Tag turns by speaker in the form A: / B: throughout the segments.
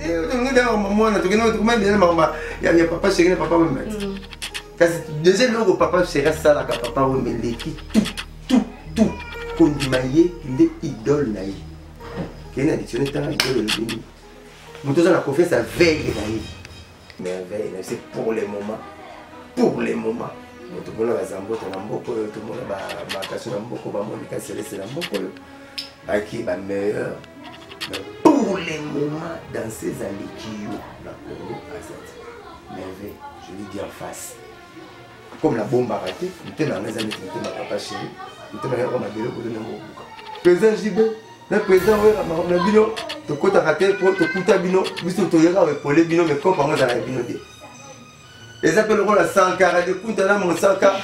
A: papa chéri, papa me met. Déjà, le papa chéri, ça là, papa me met tout. Comme il est idole. Il est additionné tant idole. Nous avons la confiance à veille. Merveille, c'est pour les moments. Tout le monde a Zambo, tout le monde a Makasu, Monica Céleste, qui est meilleur. Mais pour les moments, dans ces années qui ont la Congo à cette merveille, je lui dis en face. Comme la bombe a raté, nous sommes dans les années qui étaient ma papa chéri, nous sommes dans les années qui étaient ma président JB, le président, le bino, tu as raté, tu as bino, tu as les bino, mais comme on a la bino. Ils appelleront la 100 car de coups dans mon 100 car.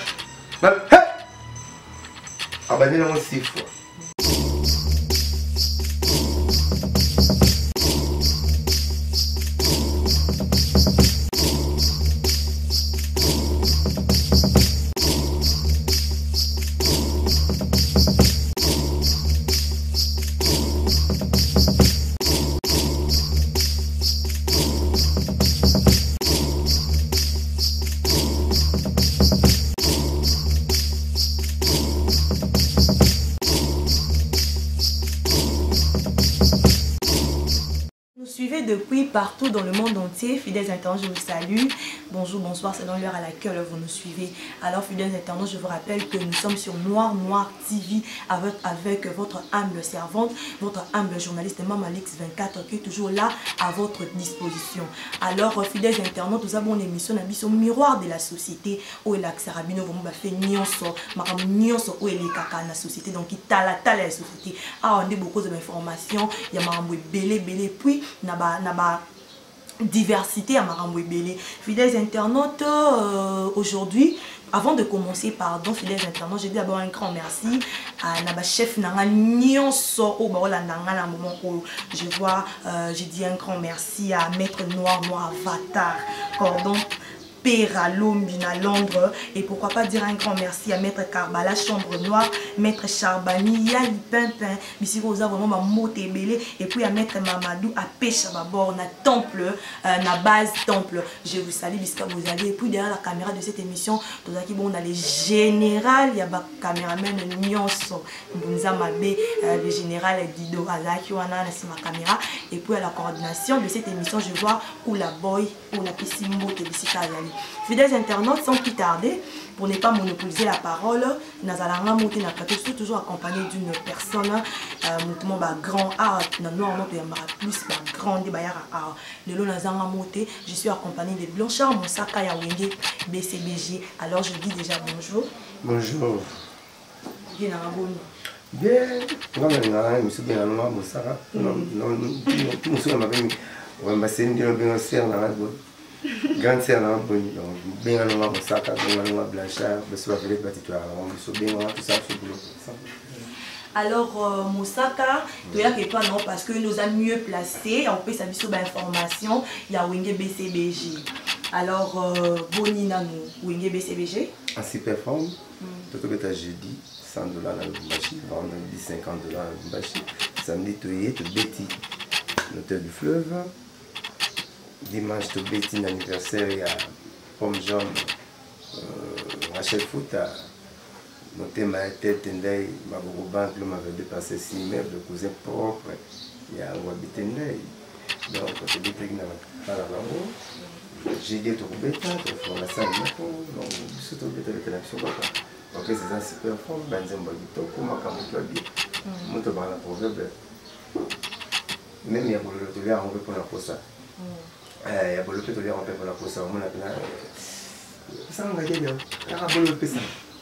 A: Abandonnez-moi 6 fois.
B: Depuis partout dans le monde entier, fidèles internautes, je vous salue. Bonjour, bonsoir, selon l'heure à laquelle vous nous suivez. Alors, fidèles internautes, je vous rappelle que nous sommes sur Noir TV avec votre humble servante, votre humble journaliste Maman Alix 24 qui est toujours là à votre disposition. Alors, fidèles internautes, nous avons une émission au miroir de la société où il y a Sarabino, où il fait nyonso, où il y a la société, donc il y a la société. Ah, on a beaucoup d'informations, il y a belé, puis naba diversité à Marambo Belé. Fidèles internautes, aujourd'hui, avant de commencer, pardon, fidèles internautes, j'ai dit d'abord un grand merci à Naba chef Nanga Nyonso au Baola Nanga, à un moment où je vois, j'ai dit un grand merci à Maître Noir Avatar, Cordon Pera Lombina Londres, et pourquoi pas dire un grand merci à Maître Karbala Chambre Noire, Maître Charbani Yali Pimpin, Bissiko Oza vraiment ma moté belé, et puis à Maître Mamadou à Pêche à bord, na temple, na base temple. Je vous salue jusqu'à vous allez, et puis derrière la caméra de cette émission, tout ça qui bon on a les générales, il y a ba caméraman Nyonso Bunza Mabé, le général Dido Azaki wana na ma caméra, et puis à la coordination de cette émission, je vois où la boy, où la piscine moté Bissika Azali. Fidèles internautes, sans plus tarder, pour ne pas monopoliser la parole, nous allons monter dans le plateau. Je suis toujours accompagné d'une personne, notamment grand art, normalement il y a plus grand art. Je suis accompagné de Blanchard Moussaka Yawenge BCBG. Alors je dis déjà bonjour.
A: Bonjour.
B: Bien.
A: Grande sœur là, bien à Moussaka, bien à Blanchard, tout ça.
B: Alors, Moussaka, parce que nous avons mieux placé, on peut s'amuser sur l'information, il y a Wenge BCBG. Alors, Bonina, Wenge BCBG.
A: En super forme, tout le temps jeudi, $100 dans le Bumbashi, vendredi $50 dans le Bumbashi, samedi, tu es Betty, l'hôtel du fleuve. Dimanche, tu Betty, l'anniversaire, il y a Pomme Jaune, Rachel Fouta. Noté ma tête, ma banque m'avait dépassé 6 mètres, le cousin propre, il y a un habité. Donc, on dit que dans la banque, j'ai dit tout le bêta, tu fais la salle, donc, surtout le bêta de télévision. Donc, c'est un super fort, ben, c'est un bon bêta, pour ma camoufle bien. Moi, tu vas la proverbe. Même il y a beaucoup de télé à enlever pour la posa. Il y a beaucoup de télé à enlever pour la posa. On a bien. Ça, on va dire bien. Il y a beaucoup de pesa.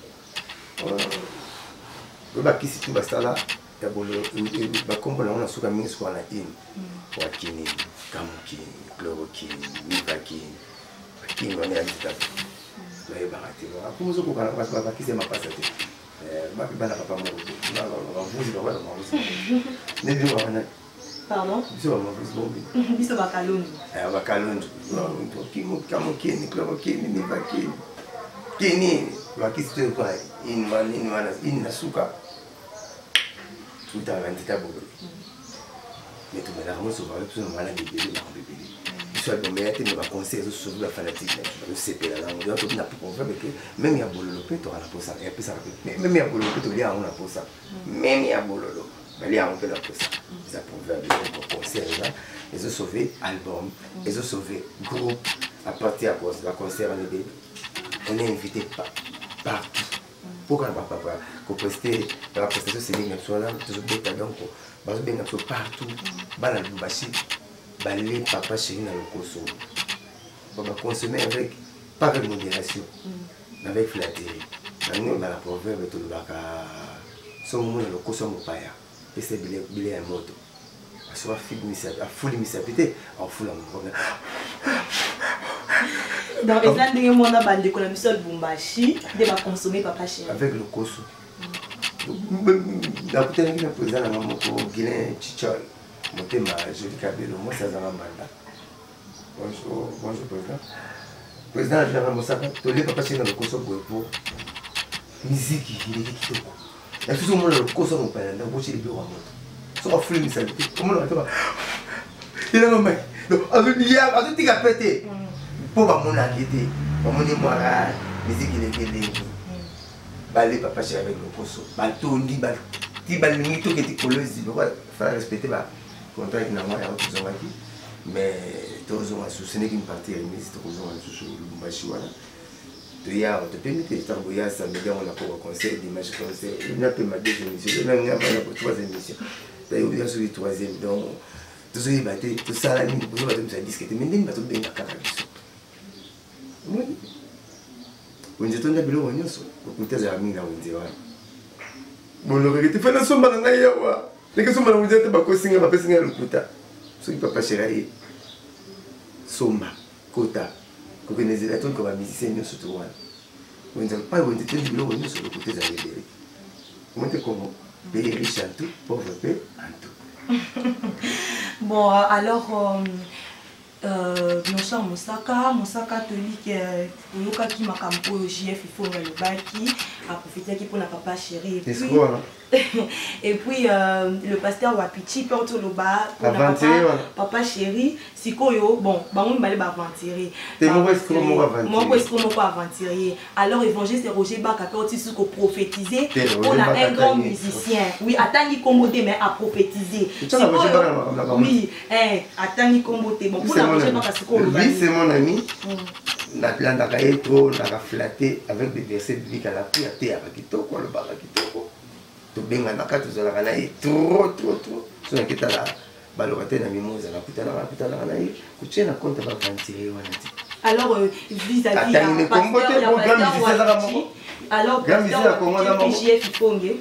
A: Bakisi tu basala ya bolo bakombo na ona suka mingi kwa na in kwa kini kamuki chloroquine nivaquine kini on est à là ba ati ba kuzo ko kana parce que bakisi ma pasate ba bana papa mo na ba vuzi ba wala mo ne bi wana
B: pardon
A: biso ba vuzi bombi
B: biso bakalundu
A: bakalundu to kimo kamuki chloroquine nivaquine kini bakisi tu kwa in nasuka tout à 20 états. Mais tout le monde se voit plus ou moins la bébé. soit bon mais tu me conseils sur la fanatique le CP là on doit tout na pour faire que même il y a bololo peut tu la pour ça et puis ça même il y a bololo peut tu lire on a pour ça même il y a bololo mais lire on peut la pour ça ça pour faire des conseils là ils ont sauvé album ils ont sauvé groupe à partir de la concert on est invité partout pourquoi papa qu'on prester la prestation c'est une option là toujours bien donc parce bien partout bala lubashi balé papa chéri na lokoso on va consommer avec pas avec modération avec flatterie nous on a la proverbe tout le baka son monde na lokoso mo paya et c'est bilé un moto soit a foule misapité en foule
B: dans les années où on a bandé qu'on a mis seul bumbashi de va consommer papa chéri
A: avec le koso la putain qui n'a président na moko Guilain Chichol motema joli kabelo moi ça za mandat bonjour président de la Mosaka to le papa chéri na le koso pour musique il est kitoko et tout le monde le koso mon père na bochi le bureau so a foule misapité comment on va il a nommé donc il y a tout qui a pété pour mon enquêter pour mon moi musique il est balé papa chéri avec le koso batondi ti balini to que tu colosi il faut respecter ba contrat qui n'a pas été fait mais tous ont associé une partie remise tous ont associé le bumbashi wala to ya to permettre de ya ça me on a pour conseil d'image conseil il n'a pas ma deuxième émission il n'a pas la troisième émission d'ailleurs il y a sur la troisième donc tout ça il battait tout ça la ligne pour nous discuter mais il va tout bien à oui on dit on a bilo on yoso pour que tu aies ami na on dit voilà bon le regretté fait la somme dans la yawa les que somme na on dit te ba ko singa ba pesinga lukuta so il papa chéri somba kota ko kenezela tout comme musicien nous surtout wana on dit pas on dit te bilo on yoso le côté za libéré comment te comment pays riche en tout pauvre peu en tout
B: bon alors mon cher Mosaka te dit que Yoka qui m'a campo JF il faut le baki a profiter qui pour la papa chéri et puis le pasteur Wapichi porte le bas pour papa chéri sikoyo bon bango balé ba aventurer moi est-ce qu'on pas aventurer alors évangéliste Roger Baka quand il se prophétiser on a un grand musicien oui attendez commoder mais à prophétiser oui attendez commoder bon
A: lui c'est mon ami la plante trop la flatté avec des versets bibliques à la prière terre kitoko le baba kitoko to benga na katu za la trop so na kita la balorate na mimosa na kutana na yi kuchena compte ba ventirer wana ti
B: alors vis-à-vis la pasteur alors JF Fonge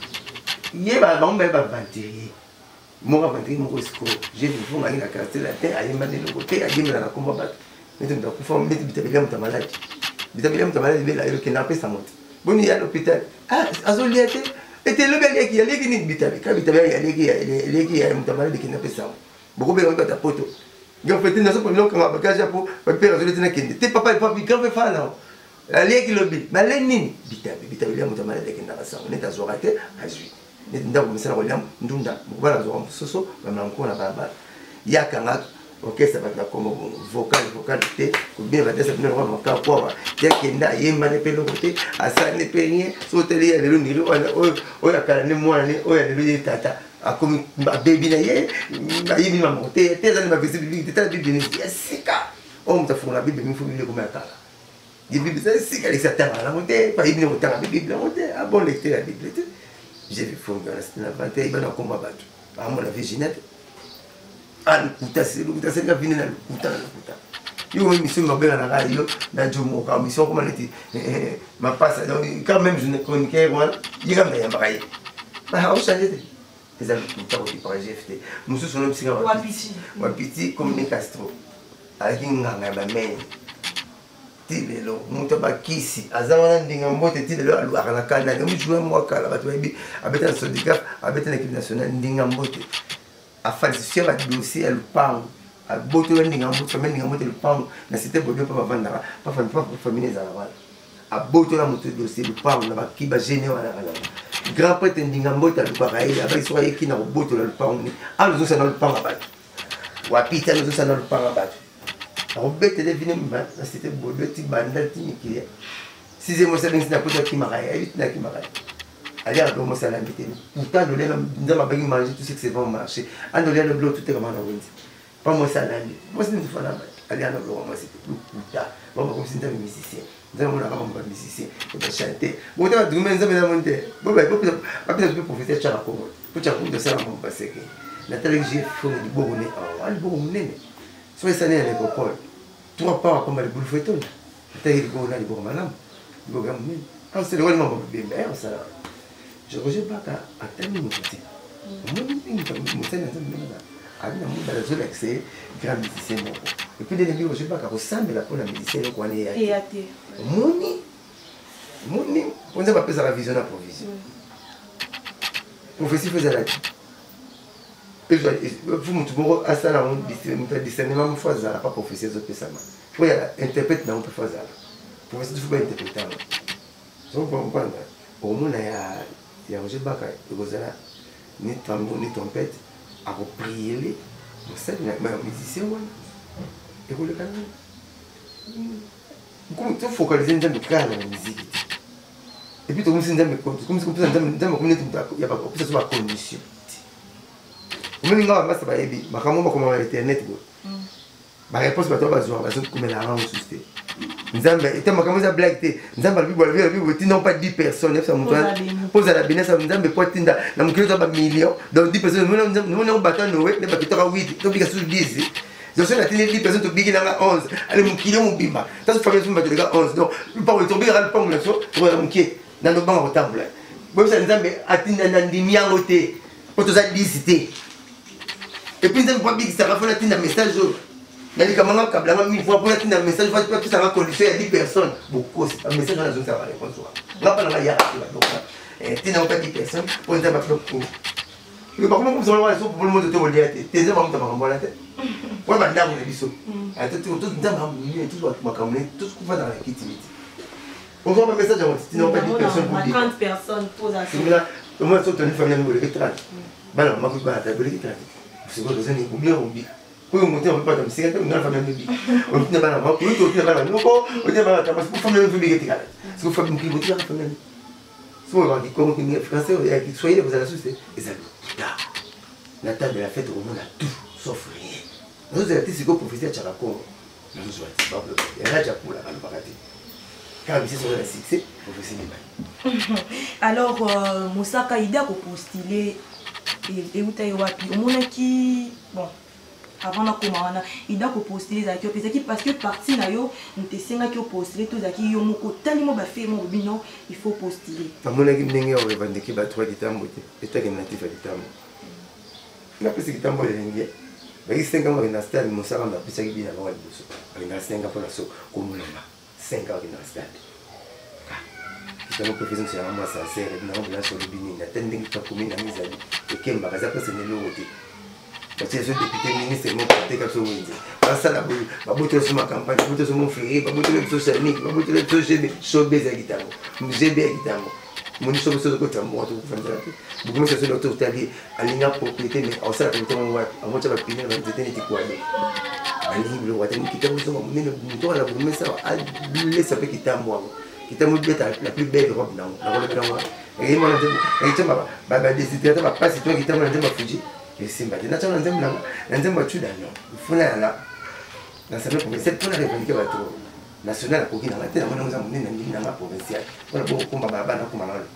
A: ye ba bombe ba ventirer moi ventirer mon risque j'ai vu fond na quartier la terre ayi mane le côté a gimela na komba ba mais tu dois pouvoir mettre bitabela mutamalaki bela yo ke na pesa moto boni ya l'hôpital azoliate était le bel qui allait venir bitabela kabitaba ya leki ya mutamalaki ke na pesa beaucoup be ngata poto ngai fait na so pour longa bagage pour père azoliate na kende te papa grand fa na leki lobi bale nini bitabela mutamalaki ke na pesa neta zorate azui neta komisa ko liam ndunda bala zo soso ba manko na baba yakanga orchestre va comme vocalité ou bien va être bien vraiment quoi dès qu'il n'a rien manipulé le côté à ça n'est pas rien sauter les lundi on a calé moi on a le tata a comme baby na yé ma monter tes amis ma visibilité tes bibi c'est ça on t'a fait la bibi il faut lui comme ça les bibi c'est ça les satans la monter pas il ne monter la bibi la monter ah bon lecteur la bibi j'ai vu fondre la vente il va dans combat battu à mon avis Ginette lukuta c'est la vine na lukuta yo mission mabela na radio na jomo ka mission comme neti ma passe donc quand même je ne chroniqueur voilà il y a même pareil bah on change les amis lukuta au par GFT nous sommes psy Wapiti comme les Castro avec nganga ba men tilelo muto ba kisi azana ndinga mbote tilelo alu akana kana ngi jouer moi kala ba tuibi abeta Sodika abeta l'équipe nationale ndinga mbote a falsifié le dossier à l'upang à boto ndinga mbote famille ndinga mbote l'upang na c'était bobo pas vendre pas famille za la a boto la moto dossier l'upang na ba kiba gêné wala grand prêtre ndinga mbote l'upang avec soit qui na boto l'upang ni a nous ça na l'upang ba Wapiti nous ça na l'upang ba Robert était venu, c'était beau, le petit bandal, le petit 6e mois, c'est un peu qui m'a dit, 8 qui m'a dit. Allez, à commencer à l'habiter. Pourtant, nous avons mangé tout ce que c'est bon marché. On a le bleu, tout est comme on a dit. Pas moi, ça l'a dit. Moi, c'est une fois là. Allez, à l'eau, moi, c'était le putain. Moi, comme si c'était un musicien. Nous avons un musicien. On va chanter. Bon, on va demain, nous allons monter. Bon, ben, pas plus de profiter de la Congo. Pour que tu ça, on va passer. Nathalie, j'ai fait du Bourgogne. Ah, le Bourgogne. Soit ça n'est à l'école. 3 pas comme le boule feuilleton. Nathalie, le Bourgogne, le Bourgogne. Le Bourgogne. Ah, c'est le rôle de mon bébé. Ça. Je ne rejoins pas à terminer mon côté. Moi, je suis grand musicien. Et puis, je ne rejoins pas à ressembler à la musicien. Et à terre. Mon nez, on a appelé ça la vision à provision. Prophétie faisait la vie. Et vous me à ça, on discernement, il faut pas prophétie, il faut interpréter dans le faire ça. Prophétie, il faut pas interpréter. Vous comprenez? Au moins, il y a un jeu baka, ni tambour, ni trompette, à prier les. C'est un musicien, et vous le connaissez. Comment tu focalises dans le cas de la musique? Et puis, tu commences à me compter, comme si tu il y a pas de condition. Même quand on va aller, ma caméra comment internet, ma réponse va tomber sur la zone comme la rend susté. Nous avons été ma caméra blague, nous avons vu non pas 10 personnes, ça nous pose à la bénesse, nous avons pas tinda, nous avons créé un million, donc 10 personnes, nous avons battu Noé, nous avons battu 8, nous avons 10. Je suis à 10 personnes, tu bigues dans 11, allez mon kilo mon bimba. Ça se fait battre les gars 11, donc nous pas tomber à l'pong là, tu vois mon qui dans nos bancs au table. Bon ça nous avons atteint dans des miangoté, pour tous à 10 cité. Et puis nous avons pas big ça va faire un message. Il y a des camarades qui ont 1000 fois pour un message, il faut que ça va condition, il y a 10 personnes. Beaucoup, un message dans la zone, ça va répondre. On va pas dans la hiérarchie. Tu n'as pas 10 personnes, pour nous avoir fait le par contre, vous avez pour le monde de te dire, tu es vraiment la tête. Pour le madame, on a dit ça. Tout ce qu'on va dans la kitty. On voit un message à moi, tu n'as pas 10 personnes pour dire.
B: 30 personnes posent à ça.
A: Au moins, tu as une famille de l'électrage. Ben non, je ne vais pas te dire l'électrage. C'est quoi, vous avez oublié, on dit. Pour monter, on ne peut pas c'est une famille de vie. On ne pas la main, on ne pas la main, on ne pas la main, pour famille de vie. C'est pour famille de vie, la famille. Si on va dire comment il est français, soyez vous allez assister. Et ça, la table de la fête, on a tout, sauf rien. Nous avons été si vous profitez de Tchalako, nous avons dit, il y a un Japon là, on va rater. Car ici, sur le succès, il faut faire des
B: alors, Moussaka, il a postulé, et où tu es wapi, au monde qui, bon, avant de commencer, il a postulé parce que parti na yo, on te sait que postuler tous qui yo moko tellement ba fait mon bilan, il faut postuler.
A: À mon avis, n'engagez pas revendiquer ba trois kitambo et toi qui natif à kitambo. Na pesi kitambo lengi. Ba yi 5 ans na stade mo sala na pesa ki bina ba liboso. Ba na 5 ans pour la so komulamba. 5 ans na stade. Kitambo profession c'est vraiment sincère et na on la so bini na tending ta komina mizali. Et kemba kaza pesa ne lote. Parce que les députés ministres m'ont porté comme ça. Parce que la boîte sur ma campagne, la boîte sur mon frère, la boîte sur le social media, la boîte sur le social showbiz à guitare. J'ai bien guitare. Mon showbiz sur le côté moi tout faire ça. Beaucoup de choses autour d'ali, aligner propriété mais en ça la propriété on va à moi ça va finir dans des ténèbres quoi. Aligner le water qui t'a besoin mon nez toi la bourme ça a laisser avec guitare moi. Guitare moi la plus belle robe là. La robe là. Et moi et tu m'as décidé de pas si toi guitare moi de ma Fuji. Et c'est maintenant tu as un tu il faut là dans sa pour cette pour la revendiquer bateau national pour qui dans la tête on nous a mené dans la provinciale on a beaucoup combat baba na kuma na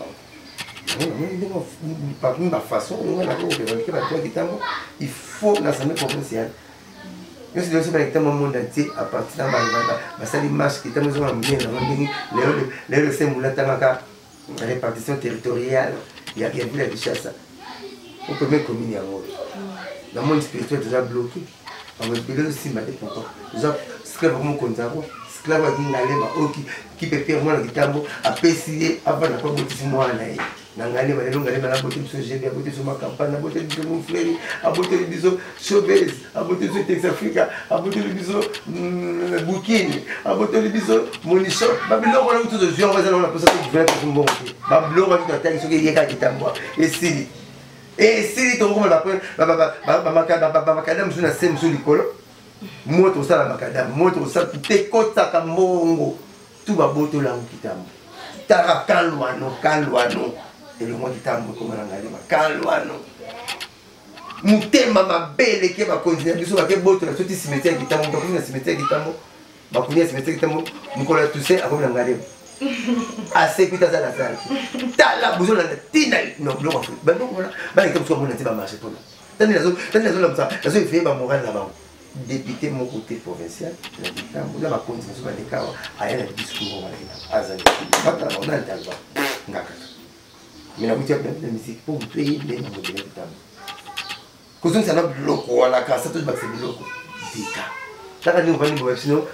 A: pas une façon on a pour revendiquer bateau qui tamo il faut national provincial nous c'est aussi avec le monde entier à partir de la salle marche qui tamo on bien le symbole la répartition territoriale il y a bien vu la richesse. On peut même communier en haut. Dans le monde spirituel, déjà bloqué. On va dire aussi, mais pourquoi? Déjà, esclave comme Konzaro, esclave qui peut faire moi le guitamo, à pécier avant de pas botter moi en aïe. Nangale, ma longue la beauté de ce GB, à beauté sur ma campagne, à beauté de mon frère, à beauté de biseau showbiz, à beauté de Tex Africa, à beauté de biseau bouquin, à beauté de biseau money shop. Babylone, on a tout de suite, on va dire, on a posé tout de pour mon côté. Babylone, on a tout de suite, il y a quelqu'un qui moi. Et si tu as un macadam sur la scène sur l'école, moto osala makadam moto osala te kotaka mbongo tout babotola kitambo tala kalwano elongo kitambo komana ngalema kalwano mutema mabele ke bakontinue biso bake botola soti cimetière kitambo bakoni na cimetière kitambo bakoni na cimetière kitambo mukolo tuse akomana ngalema assez kuita za la salle tala bozo na tina no bloko afrique bando kola ba kitambo so mona te ba marché pona tani nazo la ça nazo fait ba moral là-bas député mon côté provincial la kitambo la bakontinue so ba dekawa aya na discours wala azali bata on a le droit ngaka mais la musique de musique pour payer les noms de kitambo cause on s'en bloko wala ka ça tout ba c'est bloko dika là quand on va niveau sinon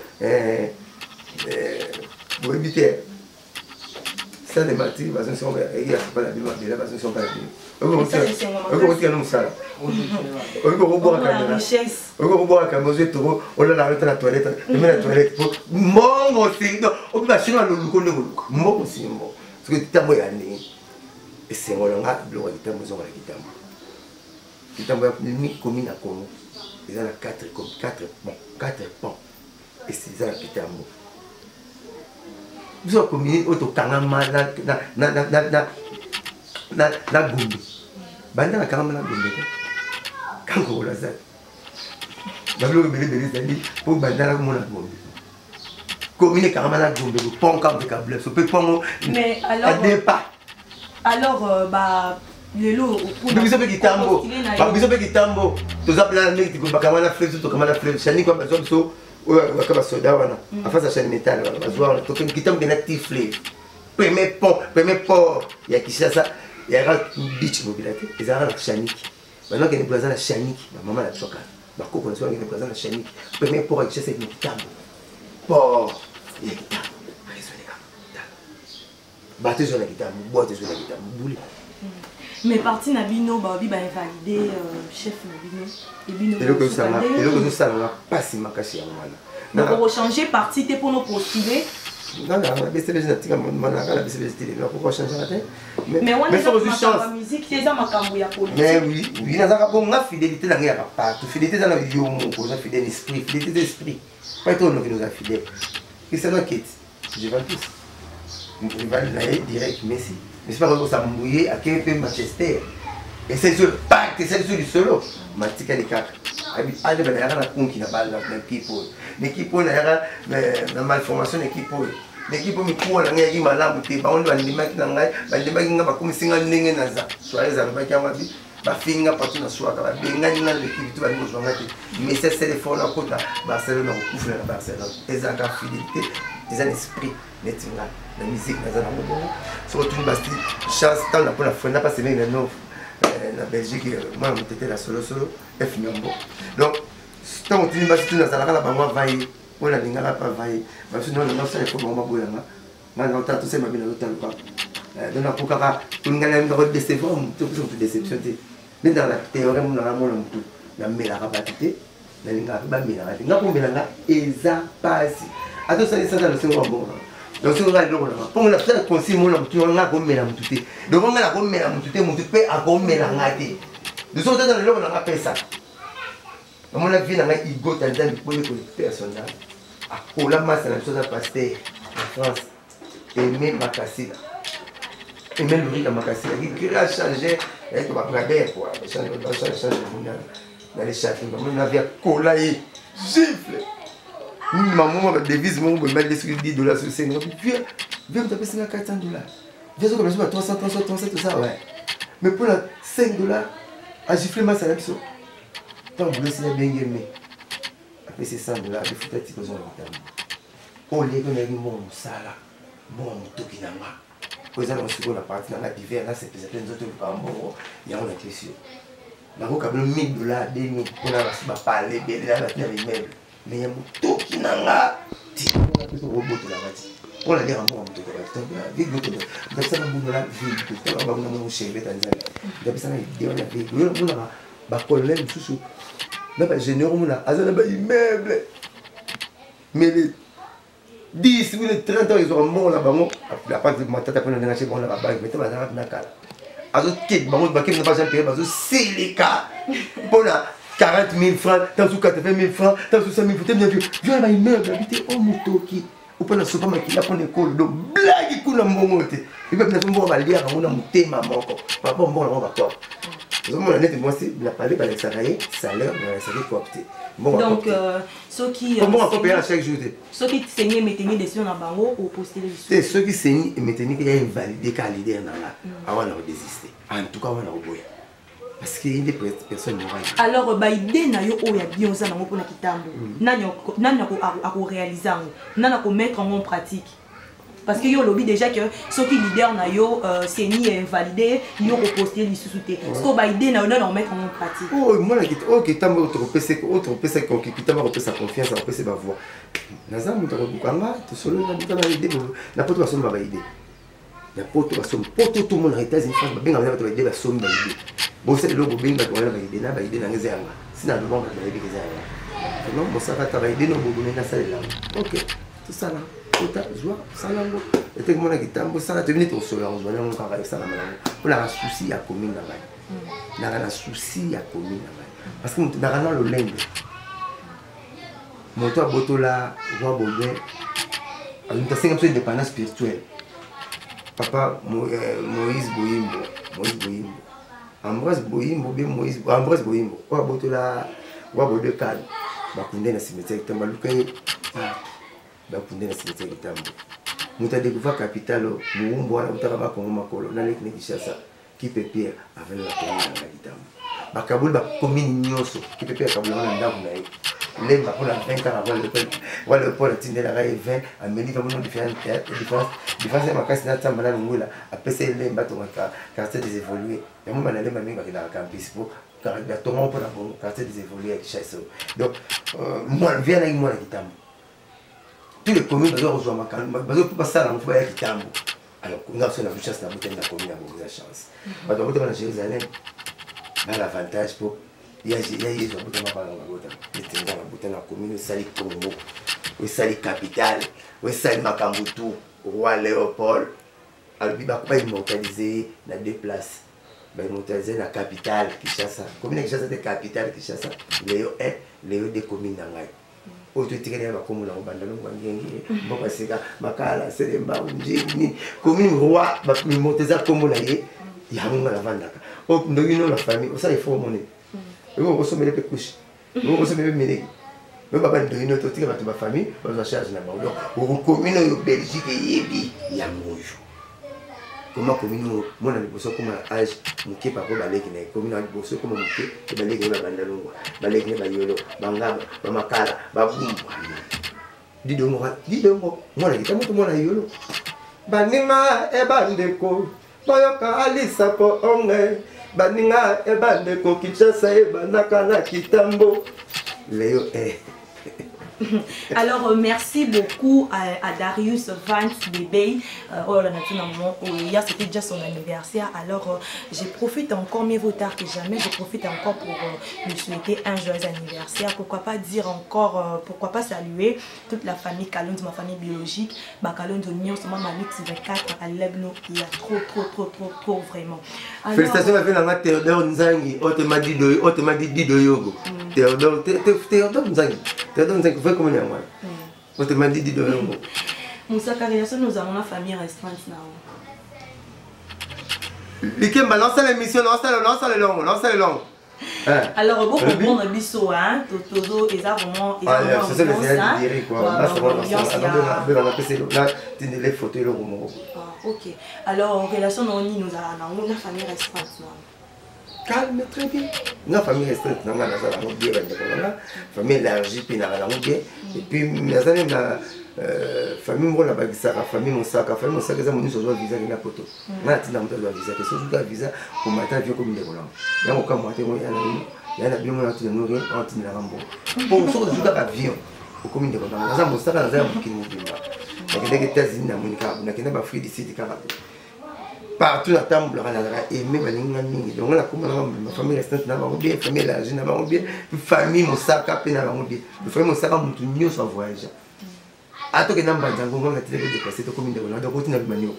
A: pour éviter ça les matériaux parce que sont il y a pas la bible là parce que sont pas la bible on va on ça on va boire caméra on va boire caméra on a la la toilette même la toilette mongo c'est on va chinois le mongo c'est mongo parce que tambo ya ni et c'est on a le roi tambo zo la kitambo ya ni commune à Congo ils ont 4 ponts et c'est ça la kitambo vous avez commis auto kanama na gombe banda na kanama na gombe kango la za dablo bele zali pour banda na mona gombe commune kanama na gombe pont comme câble so peut pont
B: mais alors bah le lot
A: pour biso pe kitambo ba biso pe kitambo to zapla na meki ko bakama na fleuve to kama na fleuve chani kwa bazo biso wakaba soda wana afasa cha métal wana bazwa to kitambo na tifle premier port ya Kinshasa ya beach mobilité ezara na Shaniki maintenant que les brazza na Shaniki maman la choka bako ko nso les brazza na Shaniki premier port ya Kinshasa ni kitambo port ya kitambo résoné ka bateau sur la kitambo boîte sur la kitambo boule
B: mais parti na bino ba bi ba invalider chef na bino et bino
A: et le ça na pas si makashi ya wana
B: donc on changer parti te pour nous postuler
A: non la BCBG na tika mana la BCBG télé mais pourquoi changer la tête
B: mais on est dans la musique c'est ça makambo ya politique
A: mais oui na zaka bon na fidélité na ya papa tu fidélité dans la yo mon ko na fidèle esprit fidélité d'esprit pas toi non qui nous a fidèle et c'est moi qui je vais tous on va aller direct Messi mais c'est pas comme ça mouiller à KP Manchester et c'est sur pacte c'est sur du solo matika les quatre abi ade ba na konki na balle na people l'équipe on a na malformation équipe l'équipe mi ko na ngai malamu te ba on ba ndima na ngai ba ndima nga ba kumisinga ndenge na za soirée za ba kama bi ba finga partout na soirée ba benga na l'équipe tu ba ngo zwanga te mais c'est téléphone à côté Barcelone au coup na Barcelone ezaka fidélité des esprit netinga la musique na za na ngo so tu basti chance tant la pour la fois n'a pas semé na Belgique moi on était la solo et finyambo donc tant que tu vas tout dans la bango vai on a lingala pas vai parce que non ça il faut vraiment boyanga maintenant tout c'est ma bien l'autre pas donc na pokaka tout ngala ndo décevoir tout déception mais dans la théorie mon na mon tout na mela rapatité na lingala ba mela nga ko mela eza pasi ato ça ça dans le second bon donc c'est là donc pour la faire conseil mon tout nga ko mela tout donc nga la ko mela tout mon tout pe a ko mela ngati de ça dans le long na pesa à mon avis, il y a des gens qui ont personnes. À la masse, c'est la chose à passer en France. Et même Makassi. Et même le riz à Makassi. Il a changé. Il a changé. Il a changé dans les châteaux. On avait un cola et gifle. Maman m'a devise, mon m'a dit $10 sur 5. Viens, me taper $400. Viens, on commence à 300, tout ça, ouais. Mais pour $5, à gifler ma salaire. Quand vous laissez bien aimé, après c'est $100, il faut peut-être que vous avez on les connaît mon sala, mon tokinama. Vous avez reçu la partie dans la d'hiver, là c'est peut-être une autre cambo, il y a une question. Là vous avez $1000, $2000, on a parlé, là les meubles. Mais il y a un tokinanga, on a plus de robot de la bâtie. On a dit à moi, on a dit que ça va vous la vie, on va vous chérir Tanzanie. Depuis ça, on a dit, bakolem susu na ba généraux mona azana ba immeuble mais les 10 ou les 30 ans ils auront mort là bango la part de matata pour na chez bon la banque mais ta na kala azo kit bango ba kim na pas jamais bazo silika pona 40 000 francs, tant sous 80 000 francs, tant sous 100 000 francs, bien vu. Je vais immeuble habiter au Mutoki. Ou pas dans ce moment qui a pour l'école, donc blague qui coule en bon côté. Et puis, on va lire, on a monté ma mort. Papa, on va quoi. Moi, c'est la palais, les salariés, salaire, les salariés cooptés.
B: Donc, ceux qui.
A: Comment on peut payer à chaque jour?
B: Ceux qui saignaient, mettaient des décisions dans le bango ou poster les
A: sous. Ceux qui saignaient et mettaient qu'il y a invalidé, qu'à l'idée dans là. Avant, on a désisté. En tout cas, on a oublié. Parce qu'il y a des personnes morales.
B: Alors, l'idée n'a yo oya bien ça dans le kitambo. N'a pas réaliser, n'a pas mettre en pratique. Parce que yo lobby déjà que ceux qui leader na yo c'est ni invalidé, yo reposter les sous-soutés. Parce que l'idée n'a pas mettre en pratique. Oh, moi la guitare, OK, tambo autre PC qui t'a repris sa confiance, repris sa voix. Naza muto bukanga, to solo na bukanga idée, na poto baso ba idée. Na poto baso, poto tout monde arrêter une fois, benga na ba idée ba somme ba idée. Bon c'est le benga ko na ba idée na ngezanga. Sina le bon ba idée ngezanga. Non, bon ça va ta ba idée no bobo na salle là. OK, tout ça là. Joie, salango. Et que mon agitambo, ça te venait au soleil, on va nous parler ça là. On a un souci à commune là-bas. On a un souci à commune là-bas. Parce que nous avons le lingue. Mon toit botola, roi Baudin, nous avons une dépendance spirituelle. Papa Moïse Boyimbo. Ambroise Boyimbo, Ambroise Boyimbo. Roi botola, roi Baudin calme. Bakunde na cimetière Tambalukaye. Bakunde na cimetière Tambo. Nous avons découvert capital, nous avons découvert Congo Makolo, dans les Kinshasa, qui peut pierre avec la commune de Gitambo. Bakaboul ba commune Nyoso, qui peut pierre Kaboul na ndavu na ye. Les ba pour la 20 ans avant le peuple, voilà le pôle tinde la raille 20, Amélie comme nous différentes différence ma casse na tamba na ngula, après c'est les ba ton quartier des évolués. Et moi na les ma minga na campus pour car il y a tout le monde pour la quartier des évolués avec chasse. Donc moi viens avec moi na Gitambo. Tous les communes doivent rejoindre ma calme, parce que ça là on fait avec Gitambo. Alors on a fait la chance na bouteille na commune à la chance. Ba doit être dans Jérusalem. L'avantage pour il y a des gens qui ont la commune, sali Congo, sali capitale, sali Makambutu, roi Léopold. Alors il va pas immortaliser la deux places. Il va immortaliser la capitale Kinshasa. Commune Kinshasa de capitale Kinshasa. Léo est Léo des communes d'Angaï. Autre tiré la commune en Bandalon, Bangengi, Bokasega, Makala, Seremba, Unjini, commune roi, immortaliser comme on a eu, il y a un lavandaka. Oh, nous avons la famille, ça il faut monnaie. Nous sommes les couches. Nous sommes les ménés. Nous avons une autre famille, nous avons chargé la main. Nous commune en Belgique et il y a mouillou. Comment commune, moi dans le bosso comme âge, mon qui par rapport à l'équipe, commune dans le bosso comme mon qui, et l'équipe de Bandalongo, l'équipe de Bayolo, Bangaba, Bamakala, Baboum. Dis donc, moi la guitare, moi la yolo. Banima et Bandeko, Boyoka Alisa pour Onge. Baninga e bande ko Kinshasa e banaka na Kitambo. Léo est. Alors merci beaucoup à Darius Vance Bébé. Hier c'était déjà son anniversaire. Alors je profite encore, mieux vaut tard que jamais, je profite encore pour lui souhaiter un joyeux anniversaire. Pourquoi pas dire encore, pourquoi pas saluer toute la famille Kalonzo, ma famille biologique. Kalonzo Nyon, c'est ma mamie 24 à Lebno. Il y a trop vraiment. Alors,
A: félicitations à la Théodore Nzangi, Otema Dido Yogo. Théodore Nzangi. Théodore Nzangi, vous faites comment il y a moi? Otema Dido Yogo.
B: Moussa Carrière, nous avons une famille restreinte.
A: Likemba, lancez l'émission, lancez le long.
B: Alors, beaucoup de monde biso, hein, Toto, et ça vraiment.
A: C'est ça le Seigneur qui dirait quoi. Là, c'est vraiment les photos, le roman.
B: Ok. Alors, en relation, nous avons une famille restreinte.
A: Calme, très bien. La famille restreinte, nous avons bien, famille élargie, puis nous avons bien. Et puis, nous avons la famille Mbola Bagisara, famille Monsaka, nous avons un visa de la photo. Nous avons un visa, c'est un visa pour matin, vieux comme des volants. Il y a un cas, il y a un avion, on a tout nourri, on a tout nourri. Pour sortir du avion, au commun des volants, nous avons un visa qui nous dit. Nous avons des États-Unis, nous avons des fruits d'ici, des carabes. Partout dans la table, on a aimé ma ligne. Donc, ma famille restante, ma famille élargie, ma famille Monsaka, ma famille Monsaka, mon tout mieux sans voyage. À tout que nous avons dépassé la commune de Roland, donc on a vu.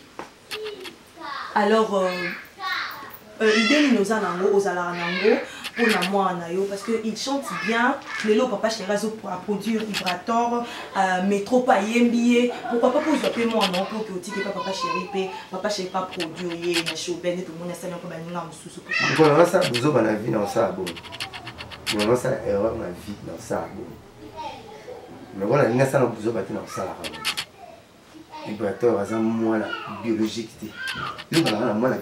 B: Alors, l'idée nous a aux Alaranango, pour la moi parce qu'il chante bien. Les lots papa chéri à produire vibrator, métro pas yembié. Pourquoi pas pour zapper moi non pour que tu papa chéri pas produire na show ben tout le monde essaie encore ben non sous.
A: Pourquoi ça vous avez la vie dans ça bon. Moi ça erreur ma vie dans ça bon. Mais voilà, il y a ça vous avez dans ça là. Vibrateur à moi la biologique il va la moi la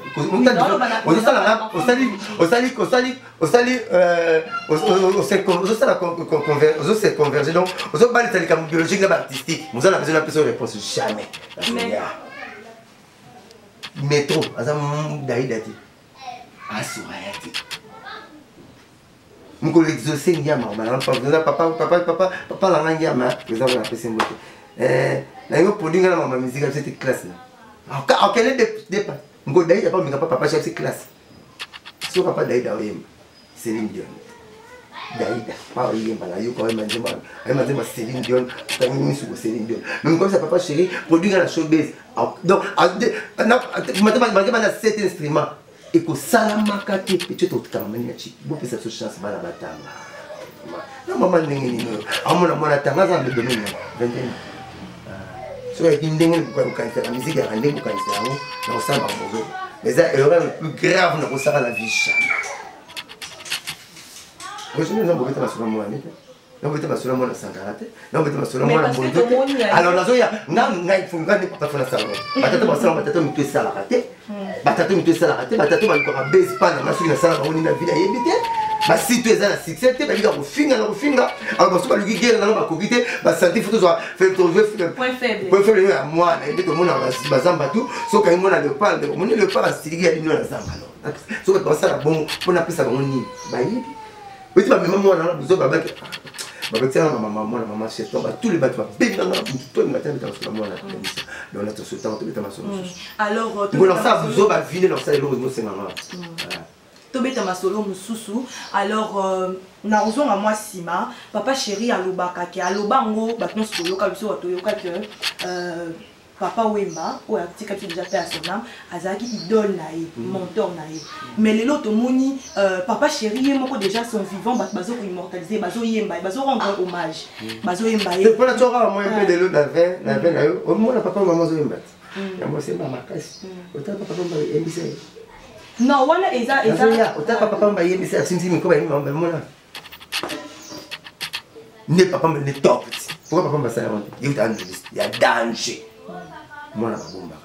A: on converger donc on va les comme biologique là artistique vous avez besoin de personne réponse jamais métro à daïdati asurayati mon l'exaucer nyama papa la nyama vous avez la personne na yo produit ngana mama musique cette classe là en quel départ ngo dai pas mais papa chef cette classe so papa dai da oyem Céline Dion dai da pas oyem bala yo ko ma Céline Dion ta mi su Céline Dion même comme ça papa chéri produit ngana showbiz donc maintenant cet instrument et que salama kati petit tout kamenya chi bo pesa so chance bala batanga na mama ndenge ni amona mona tanga za le domaine 21 so il y a la musique à rendre pour dans ça mais ça erreur le plus grave dans ça la vie je ne sais pas sur moi non mais tu sur moi la sangarate non mais tu sur moi la bonne alors là il faut gagner pour faire ça batatu basala batatu mtu sala raté batatu mtu sala raté batatu ba ko base pas na sur la sala on na vie yebite ba si tu es à la succès tu vas dire au finga alors parce que lui guerre dans ba kokité ba santé photo soit fait trouver
B: point faible
A: à moi et tout le monde ba zamba tout so quand on a le parle on le parle stylé à l'union la zamba alors so ba ça bon pour na pesa on ni ba yebi oui tu vas même moi dans besoin ba maman chef tous les bateaux toi matin sur moi là on a ce temps
B: alors
A: ça vous va viner dans ça et l'autre c'est maman
B: tobeta masolo mususu alors na raison à moi sima papa chéri alobaka ke alobango batnon soyoka biso watoyoka que papa Wemba ou atika tu déjà fait à son âme azaki idole naïe mentor naïe mais les autres moni papa chéri moko déjà sont vivants bazo ko immortaliser bazo yemba bazo rendre hommage bazo yemba
A: et pour la tora moi un peu de l'eau d'avant na yo au moins papa maman zo yemba ya moi c'est maman kasi autant papa mba yembise
B: non wana eza
A: autant papa mba yembise sinzi miko ba yemba mona ne papa me ne top pourquoi papa mba ça il y a danger moi la bomba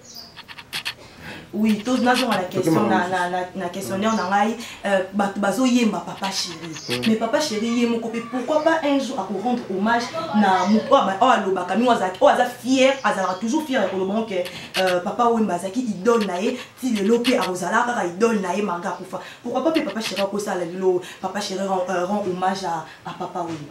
B: oui tous na la question na questionnaire na ngai bazo yemba papa chéri mais papa chéri yemo ko pourquoi pas un jour à rendre hommage na mupa alobaka mi wazaki aza fier azala toujours fier ko lobon que papa Wemba zaki idole nae ti le lopé a rozala ka idole nae manga kufa pourquoi pas papa chéri ko ça le papa chéri rend hommage à papa Wemba.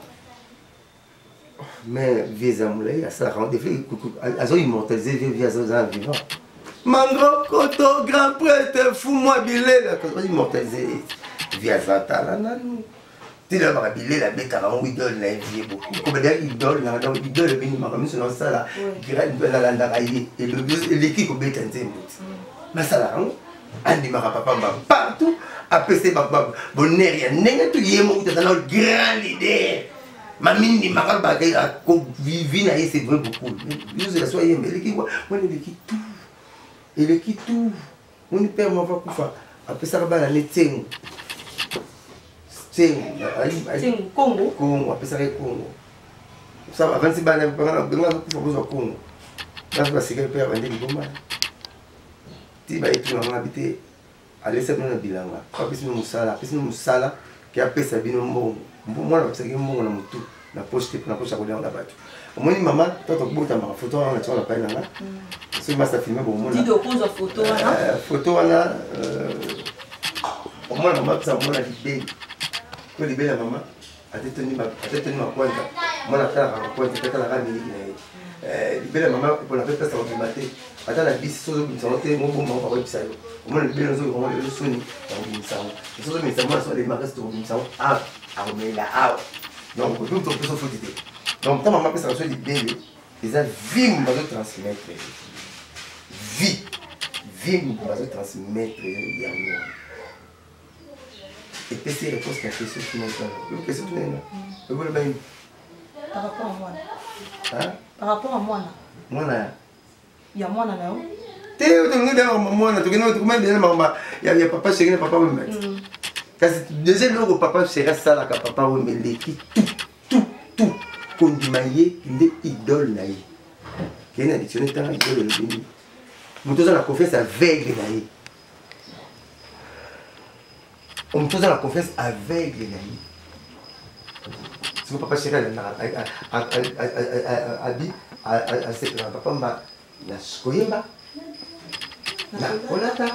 A: Mais via Moulay, ça rend des filles, elles ont immortalisé via Zazan vivant. Mon grand coton, grand prêtre, fous-moi billet, là, quand on immortalisé via Zata, là, tu dois avoir billet, la bête, car on idole, là, il y beaucoup. Comme d'ailleurs, idole, là, idole, le béni, comme selon ça, là, qui reste de la landaraille, et l'équipe au bête, un peu. Mais ça, là, on dit, papa, partout, après, c'est papa, bon, rien, n'est-ce tout, il y a un grand leader. Mamie ni maral bagay a ko vivi na c'est vrai beaucoup nous la soyez mais l'équipe on est l'équipe tout et l'équipe tout on ne perd moi va kufa après ça ba la neteng Congo après ça Congo ça avant si ba na benga kufa kufa Congo là va c'est que père vendre du bomba ti ba etu na habité aller ça dans bilanga pas plus nous musala qui a pesa bino mbongo moi na c'est que mbongo na mutu na poche à coller la batte moi ni maman toi tu bota ma photo na tu la pa na c'est ma ça filmer bon moi
B: tu dois poser photo
A: là au moins maman ça moi la libé que libé la maman a tenu ma pointe moi la faire la pointe peut-être la rami libé la maman pour la faire ça au matin attends la bis so so santé mon bon on va ça au moins libé les autres le soni on ça les autres mais ça moi sur les marques sur ça ah on est là ah donc tout on peut se foutre donc ta maman peut ça sur les bébés ils a vie on va transmettre vie on va transmettre Et puis c'est réponse qu'à question financière. Une question financière.
B: Par rapport à moi.
A: Hein?
B: Par rapport à moi.
A: Moi là.
B: Il y a moi là.
A: T'es moi là. Il y a papa chéri et papa me mettre. Deuxième jour, papa chéri ça là que papa me met qui tout condumaillé il est idole naïe. Qui est additionné tant idole le béni. Nous tous la confiance aveugle naïe. On tous la confiance aveugle naïe. Si mon papa chéri a papa m'a na skoyemba na kolata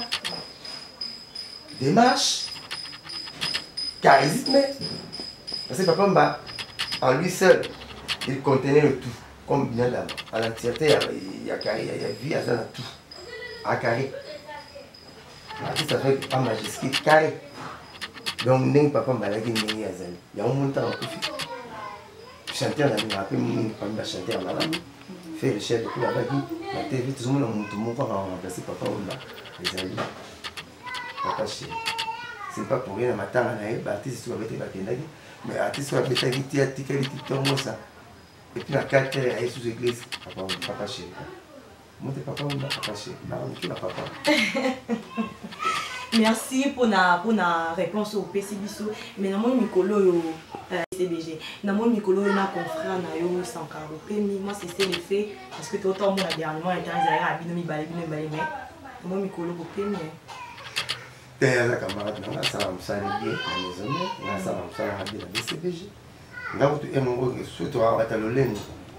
A: démarche charisme parce que papa m'a en lui seul il contenait le tout comme bien d'âme à l'entièreté il y a vie à ça tout à carré l'artiste avec pas majuscule carré donc n'est papa m'a la guine n'est à zèle il y a un montant en plus chanter on a appelé mon papa chanter en arabe fait le chef de tout la bague la TV tout le monde tout le monde va remplacer papa les amis papa chéri c'est pas pour rien matin on a artiste sur avec la mais artiste sur avec la théâtre qui ça et puis la 4 heures est sous église papa chéri mon papa chéri là papa.
B: Merci pour la réponse au PCBiso. Mais dans mon micolo CBG, dans mon micolo na confrère na yo Sankaro. Moi c'est le fait parce que tout le monde a dernièrement internet à binomi balé mais mon micolo pour premier.
A: T'es la camarade là ça va me saluer la maison là ça va me saluer la CBG. Là où tu es mon surtout à ta lolène.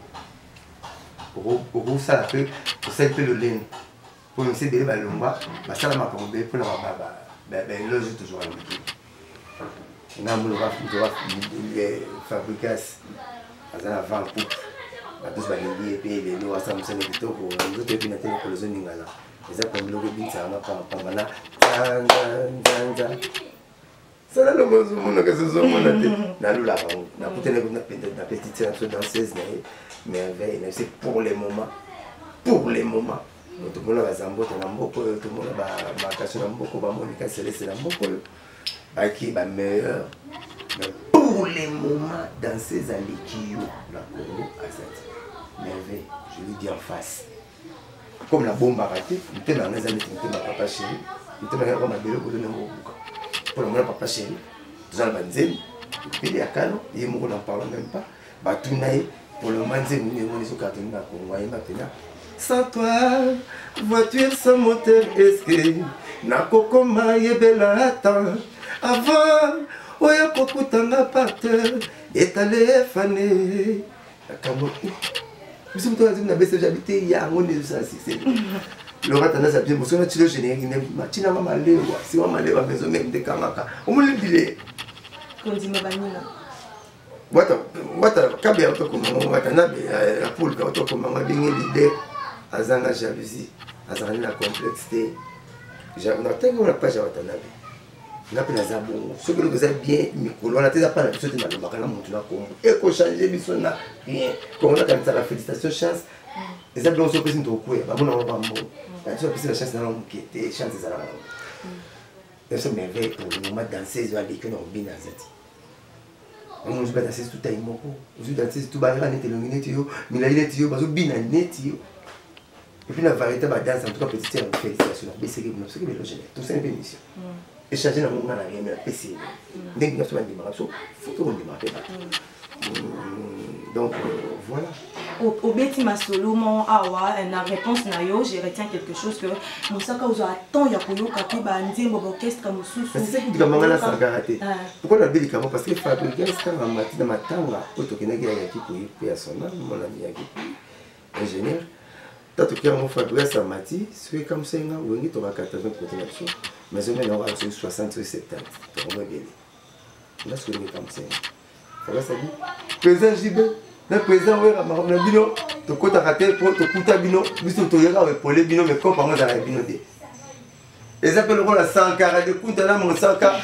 A: Pour ça la peu pour ça le lène. Pour me céder le lomba, ça m'a tombé pour la baba. Ben loge toujours à l'équipe. On a mon fabricasse à la vente pour tous les pays les lois ça me semble plutôt pour nous autres puis n'attendre pour les zones n'ingala. Les a comme le bin ça on a pas mana. Ça là le bon on que ce soit mon tête. Na lula na peut-être na petite danseuse mais c'est pour les moments. Pour les moments. Tout le monde va zamboter na mboko tout le monde va cacher na mboko va monica céleste na mboko qui va meilleur mais pour les moments dans ces années qui la Congo à cette merveille je lui dis en face comme la bombe a raté il était dans les années qui ma papa chéri il était dans ma belle pour donner pour le moment papa chéri dans la banzine il y a cano il me n'en parle même pas bah tout naïf pour le moment c'est nous sur carton na Congo et maintenant. Sans toi, voiture sans moteur, est-ce que Nakokoma yebela attend avant, oya kokutanga parteur, étalé fané. Kamoki. Mais si vous avez baissé j'habite il y a un monde de ça c'est. Le ratana ça bien parce que tu le générique matina mama lewa, si mama lewa maison même de Kamaka. On me le dit.
B: Kondima banina.
A: Wata kabe auto comme watana la poule auto comme mama bien l'idée. Azanga jalousie, azanga la complexité. On n'a pas jamais entendu. On a pris la zabou. Ce que vous avez bien, on a déjà pas la chose de la macana montura comme. Et qu'on change les bisons n'a rien. Quand on a comme ça la félicitation chance. Les abdos sont présents au cou. Bah bon on va mourir. La chose la chance dans l'homme qui était chance des arabes. Et ça merveille pour le moment danser ils ont vécu dans bien dans cette. On joue danser tout taille moko. On joue danser tout barra net illuminé tio. Milaïne tio, bazo bien net tio. Et puis la variété de danse, en tout cas, petite félicitations. La BCG, vous n'avez pas de tout ça, c'est une émission. Échanger dans le monde, on n'a rien, mais la PCG. Dès que nous avons un démarrage, il faut que nous démarrions. Donc, voilà.
B: Au Betty Masolo, mon awa, la réponse nayo, je retiens quelque chose que nous savons que vous attend, il y a pour nous qui bandit mon orchestre comme sous.
A: C'est ça qui dit que maman ça garaté. Pourquoi la belle caméra parce que fabriquer ça en matière de matanga, auto qui n'a pas qui pour y à son âme, mon ami qui ingénieur. Tant que on fabrique ça matière, c'est comme ça on est on va 80 côté là-dessus. Mais on va 60 ou 70. On va bien. Là ce que on est comme ça. Ça va ça dit. Président JB le président wera marona bino to kota raté pour to kuta bino biso to yera we pole bino mais comme par exemple bino de les appels le rôle à 140 de kuta na mon 140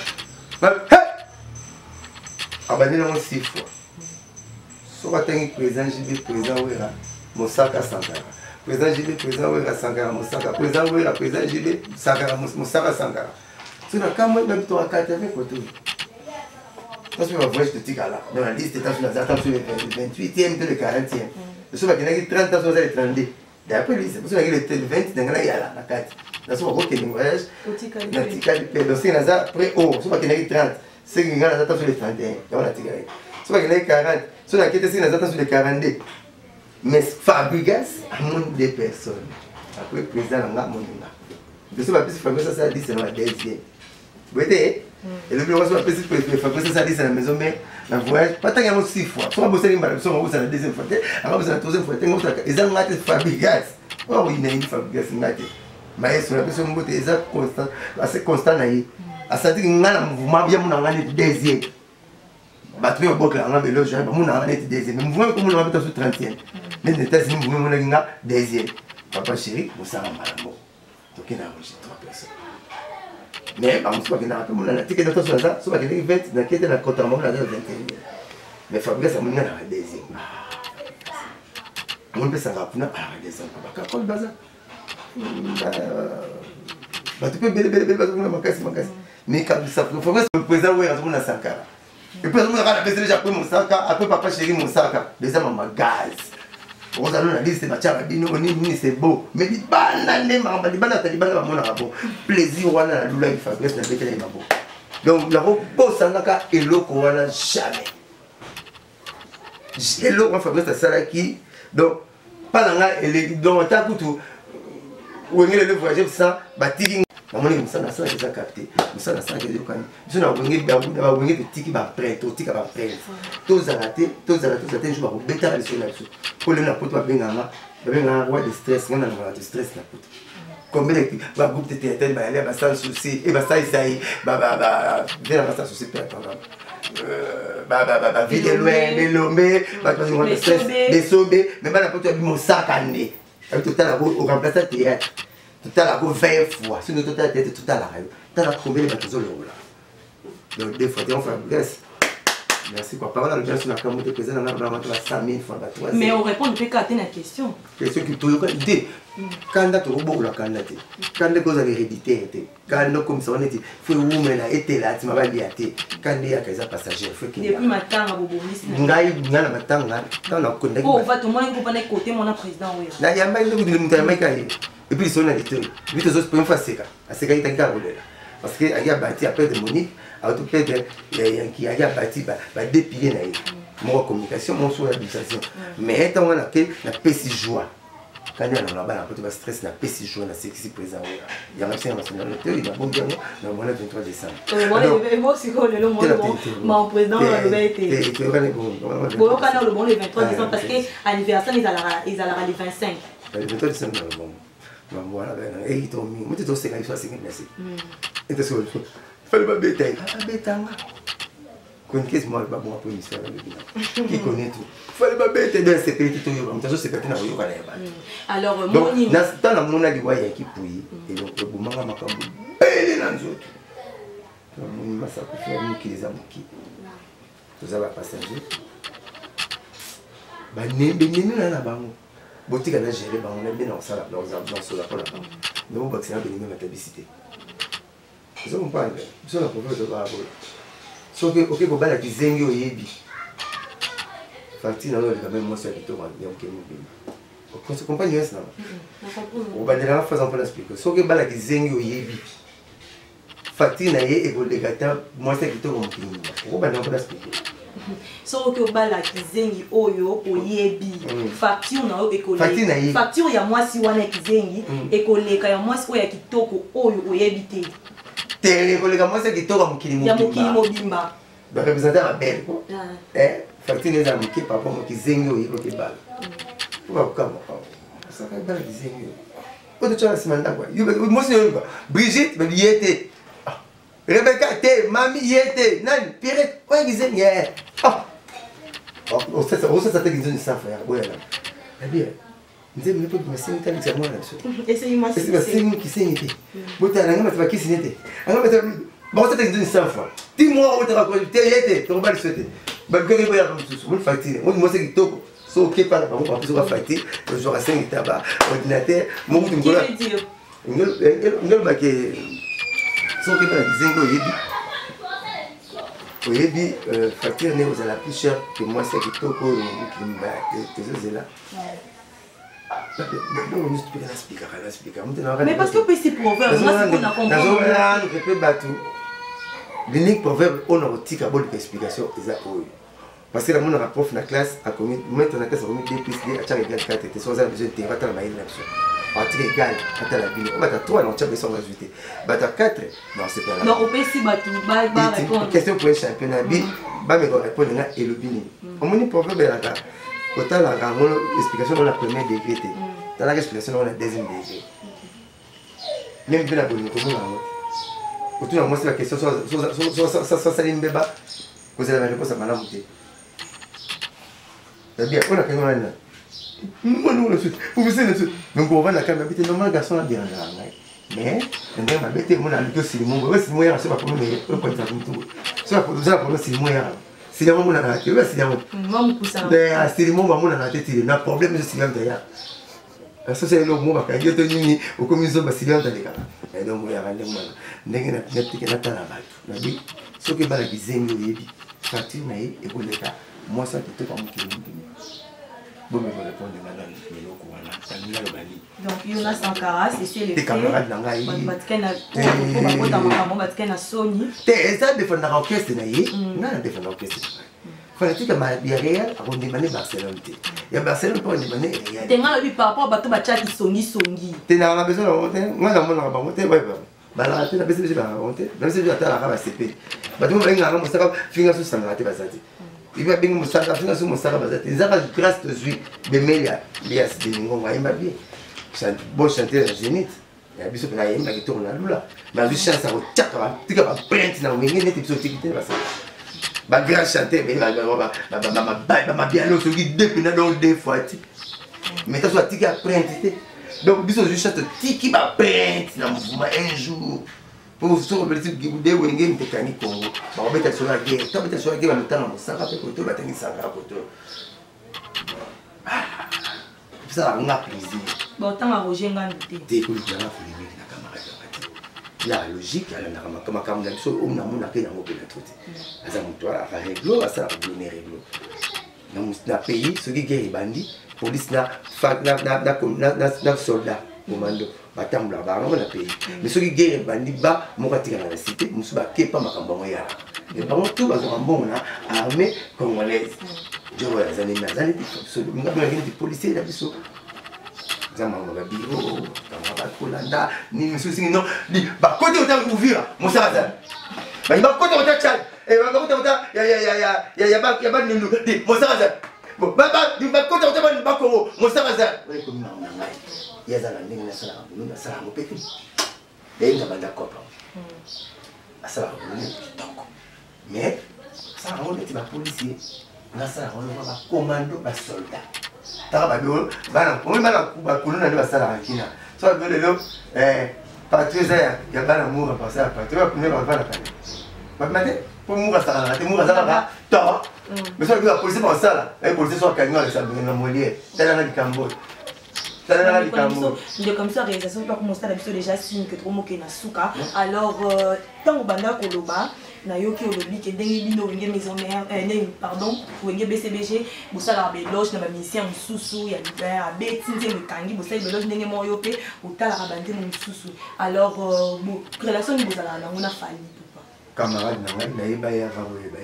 A: abandé na 6 fois so ba tangi président JB président wera mon 140 président JB président wera 140 mon 140 président wera président JB 140 mon 140 so na kama na to 80 côté Parce que ma voyage de Tigala, dans la liste, étant sur le 28e, le 40e. Je sais qu'il y a 30 ans, les 32. Et après, c'est pour ça qu'il y a le 20, il y a la carte. Dans ce moment, il y a un voyage. Dans le Tigala, il y a après, oh, je sais qu'il y a 30. C'est qu'il y a sur les 31. Dans la Tigala. Je sais qu'il y a 40. Je sais qu'il y a sur les 42. Mais Fabregas a moins de personnes. Après, le président a moins de. Je sais que Fabregas a dit c'est dans la deuxième. Vous voyez? Et le bureau soit petit pour Fabregas a dit c'est la maison mère. Un voyage, pas tant qu'il y a 6 fois. Soit vous savez, soit vous savez la deuxième fois. Alors vous avez la troisième fois. Ils ont maté Fabregas. Oh, il y a une Fabregas. Mais sur la personne, ils sont assez constants. À sentir qu'il y a un mouvement bien mon engagé deuxième. Battu au bord de la vélo, j'ai mon engagé deuxième. Mais mouvement comme on l'a sur 30e. Mais les États-Unis, mouvement mon engagé deuxième. Papa chéri, vous savez malamo. Donc il y a 3 personnes. Mais on ne sait pas qu'il y a un peu de ticket de temps, soit qu'il y a 20, dans qui était la côte en 21. Mais Fabrice a mis dans la deuxième. On peut s'en rappeler à la deuxième. Pas de bazar. Tu peux bébé, mais quand ça fait le président, oui, on a Sankara. Et puis, on a déjà pris mon sac, après papa chéri, mon sac, déjà maman gaz. On a la liste de c'est beau. Mais les bananes, les bananes, plaisir, on a la douleur, il Fabrice, la bête, elle est beau. Donc, la repose, ça n'a qu'à élo qu'on a jamais. Élo, on Fabrice, ça là qui. Donc, pas dans la, donc, on t'a tout. Où est le voyage, ça, bâti. On est ça, ça, ça capté. Ça, ça, ça, je n'ai pas de tiki prêt, tout tiki prêt. Tous arrêtés, je vais bêter à l'issue là-dessus. Pour le n'importe quoi, bien un roi de stress, on a de stress là. Combien de groupes de théâtre, il y a sans souci, et ça, ça y est, bien sans souci, peu importe. Vite loin, les lombés, les saubés, mais n'importe quoi, mon sac à nez. Tout à l'heure, au remplaçant théâtre. Tout à l'heure, 20 fois. Si nous tout à l'heure, tout à l'heure. Tout à l'heure, combien de bateaux là? Donc, des fois, on fait un blesse. Merci quoi. Par exemple, sur la caméra de président, on a 100 000 fois.
B: Mais on répond, on peut capter la question.
A: Question qui peut être idée. Quand tu as robot ou la candidature, quand tu as l'hérédité, quand tu as comme ça, on est dit, il faut que vous m'ayez là, tu m'as dit, quand il y a des passagers, il faut qu'il y ait. Depuis matin, à Bobo, il y a un matin, on a connecté. Oh, on va tout le monde côté, mon président. Il y a un peu de et puis ils sont dans les théories. Puis les autres, pour une fois, c'est ça. C'est ça qui est un parce qu'il y a bâti après de Monique, à tout cas, il y a bâti des piliers. Mon communication, mon souhait d'habitation. Mais étant on a la P6 joie. Quand il y a un stress, la P6 joie, c'est qui est présent. Il y a un ancien national, il y a un bon bien, le 23 décembre.
B: Moi, c'est quoi le nom mon président, le bon le 23 décembre, parce que l'anniversaire, ils allaient les 25.
A: Le 23 décembre, bon. Voilà, et il tombe, moi tu dois se faire ça, et tu sais, il fallait pas bêter. Ah, bêter, connais moi le bon pour ministère qui connaît tout. Il fallait pas bêter dans ces pays qui sont dans ces pays là où
B: alors
A: moi dans la mona di waya qui pouille et donc le boumanga makambo belé na nzoto. Mon massa ko faire ni ki les amuki. Vous avez passé ba nembe na bango. Botika na gérer ba on est bien dans ça là dans cela pour là. Mais on va que c'est même la publicité. Vous comprenez? Vous la province de Babo. So que OK pour bala kizengi oyebi. Fati na le quand même moi c'est plutôt bien OK mobile. Vous comprenez ça? On va dire la phase en place expliquer. So que bala kizengi oyebi. Fati na ye ego legata moi c'est plutôt comme on va dire en place expliquer.
B: So que bala kizengi oyo oyebi facture na o ekole facture ya mwasi wana kizengi ekoleka ya mwasi oya kitoko oyo oyebi te
A: tele ekoleka mwasi kitoko mukili
B: mobimba
A: ba représenter la belle quoi facture les amis qui papa mo kizengi oyo ke bala kwa kama ça ka bala kizengi oyo tu as simanda quoi moi c'est Brigitte me yete Rebecca te mami yete nani Pierrette oya kizengi ah on sait ça te qu'ils ont ça frère ouais là bien nze me peut me sentir avec ça moi là
B: essayez-moi
A: c'est moi qui sais était bota na ngama tabaki sinete ngama tabaki bon ça te qu'ils ont ça frère dis-moi où tu vas quoi tu étais tu vas le souhaiter bah que il y a comme tout mon facture moi c'est qui toko so OK pas là par contre on va facture le jour à 5 tabac ordinateur mon goût ngola ngol ba ke so OK pas la zingo yebi oyebi facture ne ozala plus cher que moi c'est kitoko tes là.
B: Mais parce que c'est proverbe, moi c'est qu'on a compris.
A: L'unique proverbe on a retiré à bonne explication parce que la mon prof na classe a commis maintenant na classe a commis 2 plus 2 à chaque égal 4 et sans besoin de terrain dans la maille là-dessus. Partie égale à la ville. On va à 3 non tu as besoin d'ajouter. Bah à 4 non c'est pas là.
B: Non au PC batu ba répondre.
A: Question pour le championnat bi ba me répondre na et le bini. On moni proverbe là là. Quand la explication dans la première degré dans la explication dans la deuxième degré. Même bien la bonne comme là. Autour de moi c'est la question soit saline beba. Vous avez la réponse à madame Mouté. Bien, on a quand même là. Non, vous savez, donc on va la caméra, c'est normal, garçon là bien là. Mais, on a bêté, on a lu que c'est le monde, c'est moi, c'est pas pour nous, on peut être tout. C'est pas pour nous, c'est moi. C'est le monde, on a raté, c'est le monde. C'est le monde, on a raté, il y a un problème, c'est le monde d'ailleurs. Ça, c'est le monde, quand il y a tenu au commission, c'est le monde d'ailleurs. Et donc, on a rendu le monde. N'est-ce pas la bête? Ce qui est mal à dire, facture naïe et pour l'État, moi ça qui te comme qui bon mais répondre de madame Meloko wana Daniela Lobali.
B: Donc Yona Sankara c'est les
A: camarades nangai
B: batkena pour ta maman batkena Sony
A: ça défendre orchestre naïe na défendre orchestre fallait que ma derrière on demandait Barcelone il y a Barcelone pour demander rien
B: tenga bi par rapport bato bacha ki songi
A: tena na besoin de moi dans mon rabamonter ouais bala tena besoin de rabamonter même si je attends la raba CP bato mo benga ngamo saka finga so sanga te bazati il va bien mosaka finga so mosaka bazati zaka grâce de zui bemelia lias de ngonga imba bien bon chanter la zénith ya biso na yemba ki tourna lula ba chance à tchaka tika ba print na ngenge net biso tikite bazati ba grand chanter mais ba bien lo so qui depuis na donc deux fois ti mais ça soit tika print donc biso je chante tiki ba print na mouvement un jour pour se rebeller de wenge mtekani Congo ba obeta sur la guerre to beta sur la guerre ba mutana mosaka pe koto ba tangi saka koto ça a un plaisir
B: bon tant à Roger ngandité
A: te ko ya na fulimi na camarade la logique ala na kama kama na biso on na mona ke na ngopela tout aza muto a réglo asa la donner réglo na pays ce qui guerre bandi police na soldat commando batambula bango na pays mais ce qui guerre bandi ba mokatika na cité musuba kepa makambo moya et bango tout bazo mbongo na armée congolaise je vois les années so ngabela ngi policier na biso zama ba biro kama kolanda ni misusi non di ba côté ota ouvira mosaka ba côté ota chal et ba côté ota ya ba nindu di mosaka bon di ba côté ota ba Congo mosaka ouais comme na ngai ya za na ndenge na sala na sala mo peti et na banda kopa asala mo kitoko mais ça on est ba policier na sala on va ba commando ba soldat ta ba do bana on bana ba kuluna ba sala kina so ba lelo patrouille ya bana moura passer à patrouille pour ne pas la peine ba mate pour moura sala te moura sala ba to mais so la police pas sala et police so kanyo avec ça na molière tela na Cambodge.
B: De comme ça réalisation pas commencer à l'habitude déjà signe que trop moqué na souka alors tant au banda koloba na yoki olobi ke dengi bino wenge maison mère pardon wenge BCBG bosala beloge na ba musicien mususu ya libère abeti nze mekangi bosala beloge ndenge mo yope otala bande mo mususu alors bon relation ni bosala na ngona fali tout pas
A: camarade na ngai na yeba ya va weba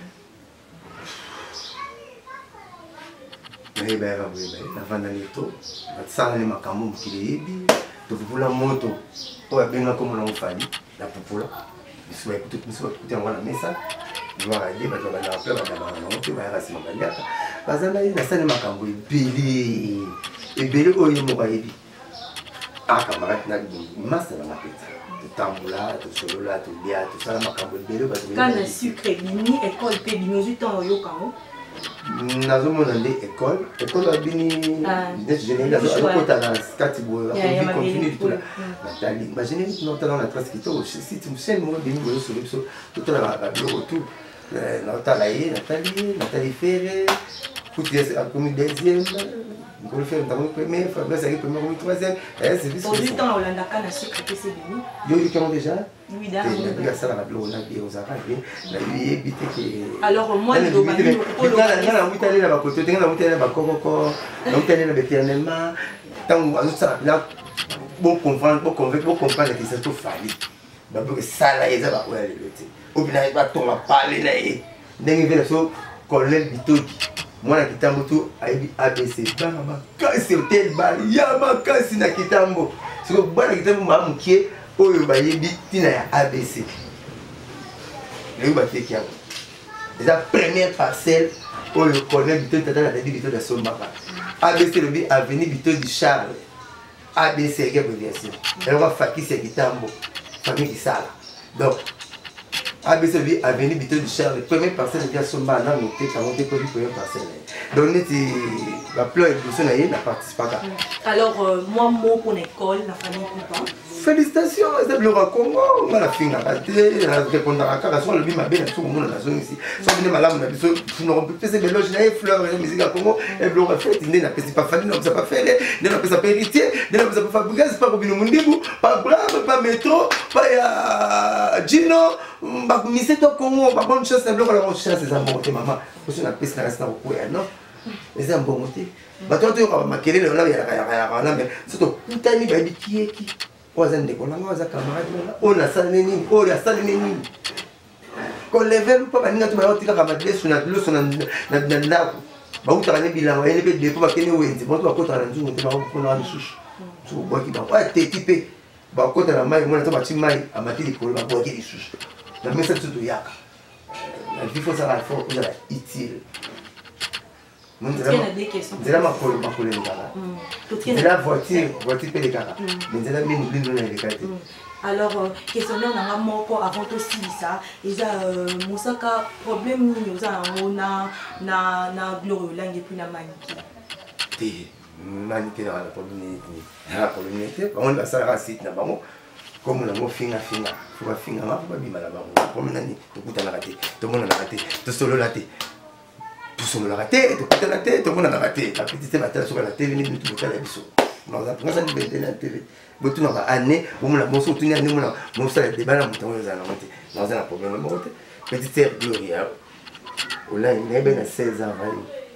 A: na va weba na vanda leto batsala ni makambo mukile to vula moto to abenga comme na mfali na popula biso écoute ngwana mesa ngwana ye ba ba na pe ba ba na to ba rasi mabaliaka bazana na sane makambo ebele oyo mo ba yebi camarade na masa na mapeta tambula to solola to bia to sala makambo ebele ba
B: kana sucre bini école pe bino du temps yo kango
A: nazomona nde école abini business général azokota na kati boye continue tula natali bagénéri notala na trace kitoko site mosene moko bini boye osolo biso totala babiloko tout naotala ye natali fere Foutu a commis deuxième. On le fait notamment premier, Fabrice a eu premier, commis troisième. C'est vite.
B: Pour du temps, on a qu'à sucre que c'est venu.
A: Yo, comment déjà?
B: Oui, d'accord.
A: Il y a ça dans la blague, on a bien aux arabes.
B: Alors, moi, je dois dire que
A: on a là-bas, là, bon comprendre que c'est tout fallu. Donc ça là, ils ont ouais le au final il va tomber parler là et n'engagez le so collègue Bitodi. Moi na kitambo tout ABC bana kasi hotel bar ya makasi na kitambo. Siko bana kitambo mamukie oyo bayebi tina ya ABC. Le ba fait kiabo. Déjà première parcelle oyo collègue Bitodi tata na dit Bitodi Sombaka. ABC le bi avenue Bitodi Charles. ABC est bien sûr. Elle va faire qui c'est kitambo. Famille qui sala. Donc, ABC avenue Bitodi Charles, la première parcelle de Somba, on a noté quand on dépose la première parcelle. Donc, la plan et le n'a participé pas.
B: Alors, moi, mot pour l'école, la famille Coupa.
A: Félicitations, c'est le Congo, on a la fin à rater, on a répondu à la carte, on a vu ma belle tout le monde dans la zone ici. Sans venir malade, on a vu on peut faire des loges, il y a des fleurs, il y a des musiques à Congo, et le reflet, il n'a pas fait, il n'a pas fait, il n'a pas fait héritier, il n'a pas fabriqué, c'est pas Robin Mundibu, pas Brave, pas Métro, pas Gino, pas Misseto Congo, pas bonne chose, c'est le roi, c'est un bon côté, maman. Parce qu'on a pris ça, c'est un bon côté, non? Mais c'est un bon côté. Bah, toi, tu vas maquiller le là, il y a mais surtout, tout à l'heure, qui est qui? On a des camarades, on a ça, on a ça, quand les verres, pas venir à tout le monde, sur la leçon, on a l'arbre. Bah, où tu as un bilan, il y a des dépôts qui sont en bon, tu vas côté à la zone, tu vas prendre une souche. Tu vas boire qui va. Ouais, t'es typé. Bah, côté à la maille, moi, tu vas maille, à mater les cols, boire qui des souches. La message de Yaka. Il faut ça, il faut ça utile. C'est là ma collègue. C'est la voiture paie les caras. Mais c'est là même l'une de les caras.
B: Alors, questionnaire n'a pas avant aussi ça. Ils ont Moussaka problème ils ont na glorieux langue et puis na maniqué.
A: Maniqué dans la problème. La problème on va ça raciste na bango. Comme on a mon finger, faut pas finger, faut pas bima là-bas. Comme on a dit, tout le monde a raté, tout le monde a raté, tout solo raté. Tout le monde a raté, tout le monde a raté. La petite matin sur la télé, nous tout le temps la biseau. Nous avons ça de la télé. Beaucoup de années, on a mon soutien, nous avons mon salaire de balles, nous avons un problème. Petite sœur Gloria, on a une ébène à 16 ans.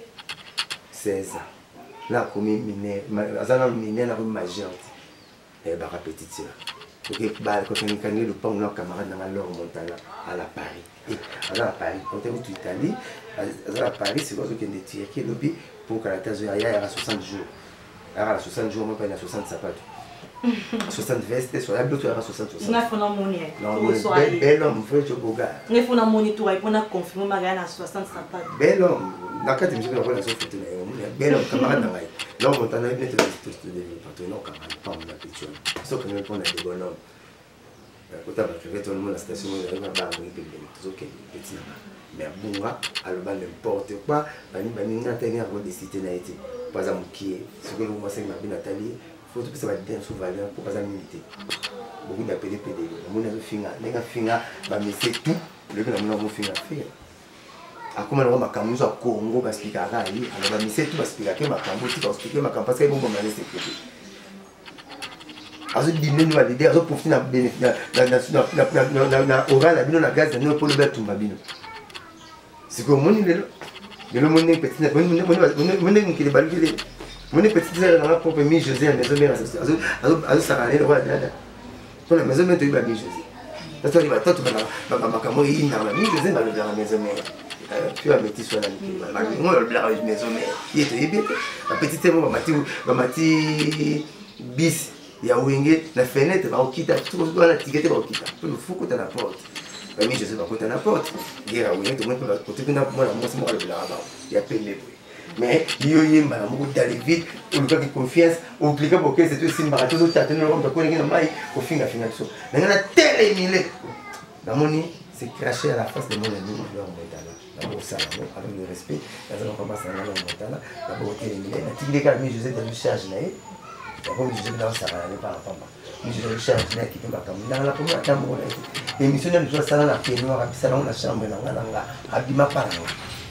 A: 16 ans. Là, comme mineur, mineur, on a majeur. Et bah, petite sœur. Quand on a le pan, on a un camarade dans l'or Montana à la Paris. À la Paris, quand on est en Italie, à la Paris, c'est quoi ce qu'on a tiré qui est lobby pour que la thèse de Aya à 60 jours. À 60 jours, on va pas à 60 sapatos. 60 vestes, sur la blouse, à 60 jours.
B: On a fait un monnaie.
A: Non, bel homme, frère, tu peux gars.
B: On a fait un monnaie, tu vas confirmer Marianne à 60 sapatos.
A: Bel homme, la carte, je vais avoir la soif. Bel homme, camarade dans l'Aïe. Là, on a bien tout de vie, non, camarade, pas on a pétition. Sauf que nous prenons des bonhommes. Quand on a tout le monde à la station, on a un bar, on a des petits. Mais bon, à le bas n'importe quoi, on a des cités naïtés. Par exemple, qui est ce que vous pensez que Nathalie, il faut que ça va être bien sous valeur pour pas militer. Beaucoup d'appelés PD. On a le finger, mais c'est tout. Le que nous avons fait à faire. À comment on va camouser au Congo, parce qu'il y a un alors c'est tout parce qu'il y a un camouser, parce qu'il y a un parce qu'il y a un sécurité. Alors, dîner nous a l'idée, alors profiter d'un bénéfice, d'un oral, d'un gaz, d'un pour le faire tout ma bino. C'est comme mon idée là. De le monnaie petit, monnaie qui est balué. Monnaie petit, dans la propre mi José à la maison mère. Alors ça allait le roi là. Pour la maison mère tu vas bien José. Parce que tu vas toi tu vas ma camo il n'a la mi José va le vers la maison mère. Puis à petit soit là. Moi le blanc la maison mère. Il était bien. La petite moi va mati bis. Il y a wingé la fenêtre va au quitter tout le ticket va au quitter. Pour le fou que tu as la porte. Mais je sais pas quand on apporte. Il y a oui, tout le monde peut côté que moi c'est moi le là-bas. Il y a payé. Mais il y a beaucoup d'aller vite, ou le cas de confiance, ou le cas pour que c'est aussi marathon, tu as tenu le rond de connaître le mail au fin à final. Mais on a tel émilé. La monnaie, c'est cracher à la face de mon ami, leur Montana. D'abord ça, avec le respect, dans un combat ça leur Montana. D'abord tel émilé. La tigre car mais je sais de le charge là. D'abord je sais dans ça va aller par rapport. Mais je le charge là qui peut pas comme dans la première chambre là. Et missionnaire de ça là la pied noir à ça dans la chambre là là abima par là.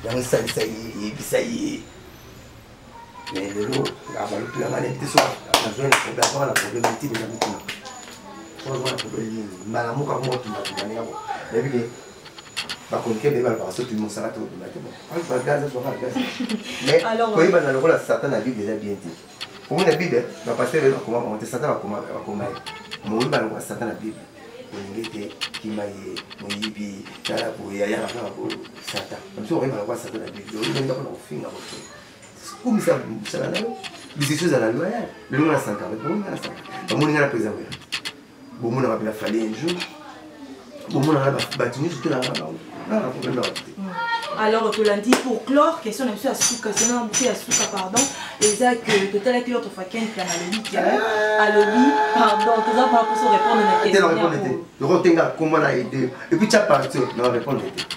A: yango esalisa yebisa ye mais lelo abalopilanga nete so nazwa na problème etini na mituna ozwa na problème nini mbala moka motumatuma yabo yebike bakonike beba bakaso tuli mosala to obima te bon bagaze soka gaze mais koyeba na lokola satan na bible eza bien te omona bible bapaster bakoma bango te satan bakoma ye moyeba lokola satan na bible olingi te kima ye moyibi tala boya yaka kaka bo satan biso oyeba lokola satan na bible olinga mpona kofinga boto komisa mosala na yo biseso ezala loyal lelo na sankare bomona na sankare bamoninga na président wera bomonaka mpe na fali un jour bomonaka bato nyonso to nanga bango nanga problème na bato te.
B: Alors, tu l'as dit pour clore, question de M. Asuka, pardon, et ça que tout à l'heure, l'autre fois, qui a Alobi, pardon, tout ça pour se répondre à la question.
A: Le retenga, comment on a aidé, et puis tu as parti, non, répondre.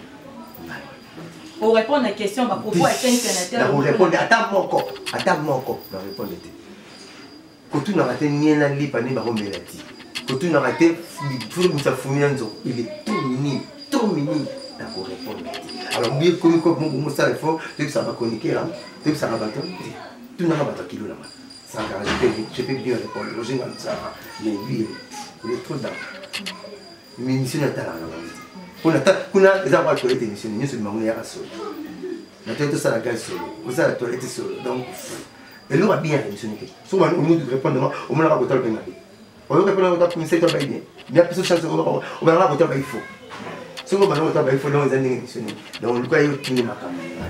B: Pour répondre à la question, pourquoi est-ce
A: qu'on répondre à mon corps, non, répondre. Quand tu n'as pas été ni un lit, pas ni baron melati. Quand tu n'as pas été, il est trop minime, d'accord, répondre. Alors, bien comme mon ça est fort, tu ça va connecter là, tu ça va battre, tu n'as pas battu kilo là. Ça je peux bien répondre. Je vais ça, mais lui, il est trop dans. Mais mission est là. On a des avoir toilette émission, nous sommes en l'air solo. La toilette ça la gaz solo, vous avez la toilette solo. Donc, et nous a bien émissionné. Souvent on nous répondre, on m'a raconté le bien. On veut répondre à une secteur bien. Bien plus de chance on va raconter il faut. Si on va raconter il faut dans les années émissionnées. Donc le cas il est ma caméra.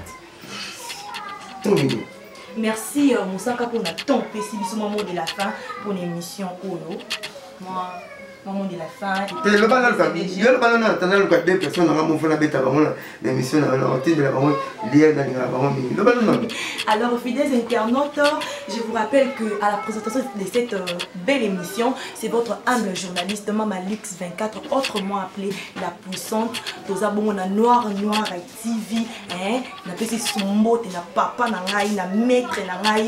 A: Trop mignon.
B: Merci Moussaka pour notre temps précis du moment de la fin pour l'émission Olo. Moi moment de la fin.
A: Le ballon attendant le cas des personnes dans mon fond bêta l'émission dans de la parole liée dans le ballon.
B: Alors fidèles internautes, je vous rappelle que à la présentation de cette belle émission, c'est votre humble journaliste Mama Lix 24, autrement appelée la puissante. Tous abonnés na Noir TV, hein, na petit sombo na papa na ngai na maître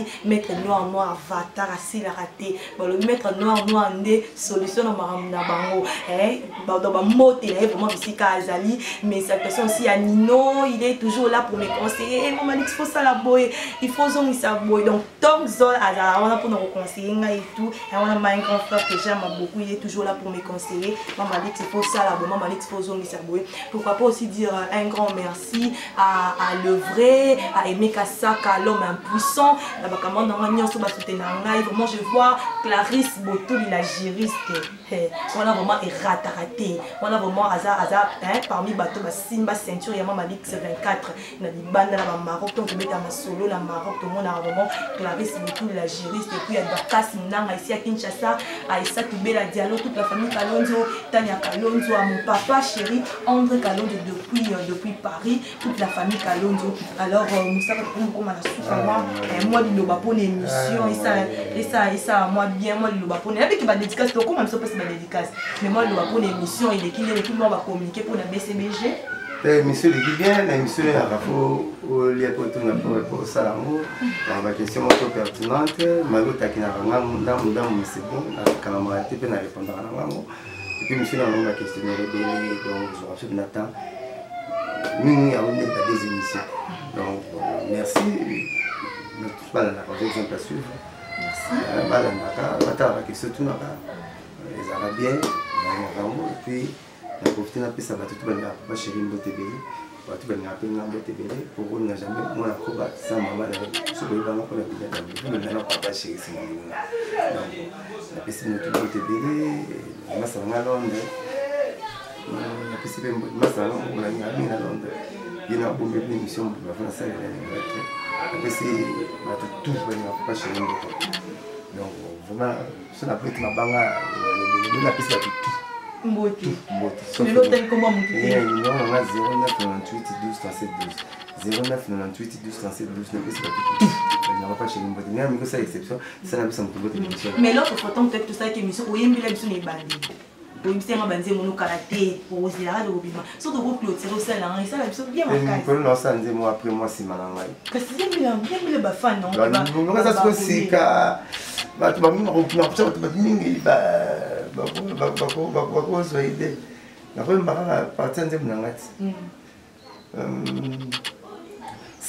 B: noir avatar assis la raté. Bon le maître noir ndé solution na bango dans ba mote là vraiment bisika azali mais cette personne aussi à Nino il est toujours là pour me conseiller maman il faut ça la boy il faut zong ça boy donc Tom Zol azala on a pour nous conseiller et tout et on a un grand frère que j'aime beaucoup il est toujours là pour me conseiller maman il faut ça la boy maman il faut zong ça boy pourquoi pas aussi dire un grand merci à l'œuvrer à aimer Kasaka l'homme impuissant la bakamanda ngani so ba soutenir ngai vraiment je vois Clarisse Botouli la juriste. On a vraiment raté. On a vraiment hasard parmi bateaux Simba ceinture et Mama Lix 24. Il y a des bandes là au Maroc, donc on met dans solo la Maroc, tout le monde a vraiment Clarisse Botouli la juriste et puis il y a Dakas Nanga ici à Kinshasa, Aïssa Toubé la dialogue toute la famille Kalonzo, Tania Kalonzo, à mon papa chéri André Kalonzo depuis Paris, toute la famille Kalonzo. Alors nous savons comment la soupe moi de l'oba pour l'émission et ça moi bien moi de l'oba pour avec qui va dédicace comment ça passe ma dédicace mais moi l'oba pour l'émission il est qui tout le monde va communiquer pour la BCBG
A: l'émission est bien l'émission est à faut lié pour tout pour ça on va question trop pertinente malgré que na ngam c'est bon quand on va te na répondre à ngam et puis monsieur on va questionner donc je reçois Nathan nous avons des émissions donc merci notre pas la exemple à suivre. Merci. La question tout les Arabiens, et puis la profité n'a pas ça va tout le monde pas chéri Mbotebele, va tout le monde appeler Mbotebele pour on n'a jamais moi la combat sans maman sur le banc pour la vie de la papa chéri c'est mon donc la personne de Mbotebele ma ça va Londres la personne ma ça on a mis à Londres il y a une bonne émission pour la France après c'est tout pas chez nous donc vraiment c'est la petite ma banga la piste tout
B: Mboti mais l'autre comment mon petit
A: non on a 0998 12 37 12 0998 12 37 12 ne piste tout on va pas chez nous mais amigo ça exception ça n'a pas ça me émission
B: mais l'autre photo peut-être tout ça qui émission oyembi la biso ne bandi oyembi nga banze mono karaté pour zira de obima surtout pour clôturer au salon et ça la biso bien makasi
A: pour non ça nze moi après moi si malangai
B: parce que bien le ba fan non
A: ba ça se sika ba tu ba mi na ça ba mingi ba so idée na ko mbaka partir nze mnangati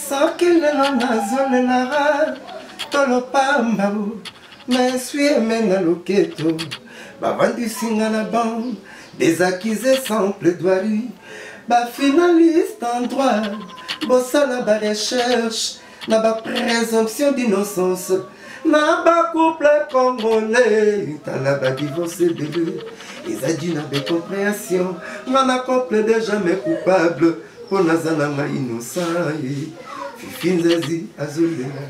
A: Soki lelo nazolelara tolopamba mais suis aimé na loketo bavandisinga na bande des accusés sans plaidoirie finaliste en droit bosala ba recherche na ba présomption d'innocence na ba couple congolais tala ba divorce bébé ezadi na be compréhension na couple de jamais coupable pour nazana na innocent Fifi Nzazi azolela.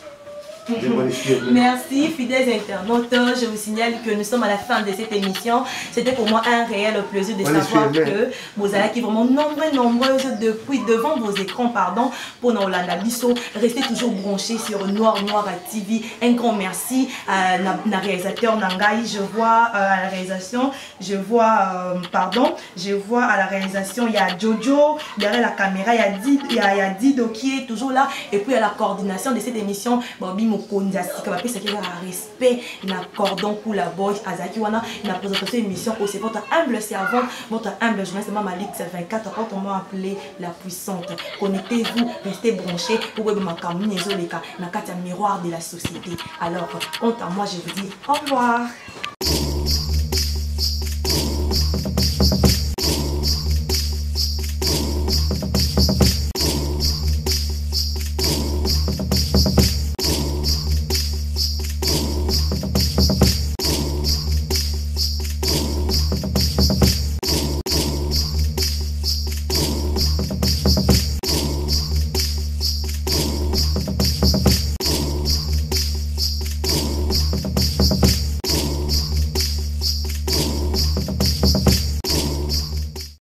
B: Merci fidèles internautes, je vous signale que nous sommes à la fin de cette émission. C'était pour moi un réel plaisir de savoir que vous allez qui vraiment nombreuses depuis devant vos écrans, pardon, pour nous l'analyser. Restez toujours branchés sur Noir TV. Un grand merci à la réalisateur Nangai. Je vois à la réalisation, je vois à la réalisation, il y a Jojo derrière la caméra, il y a Dido qui est toujours là, et puis à la coordination de cette émission, Bobby respect na cordon pour la boy azaki wana na présentation émission c'est votre humble servant, votre humble journaliste Malik 24 autrement appelé la puissante. Connectez-vous, restez branchés pour que makamuni ezoleka na kati ya miroir de la société. Alors quant à moi je vous dis au revoir.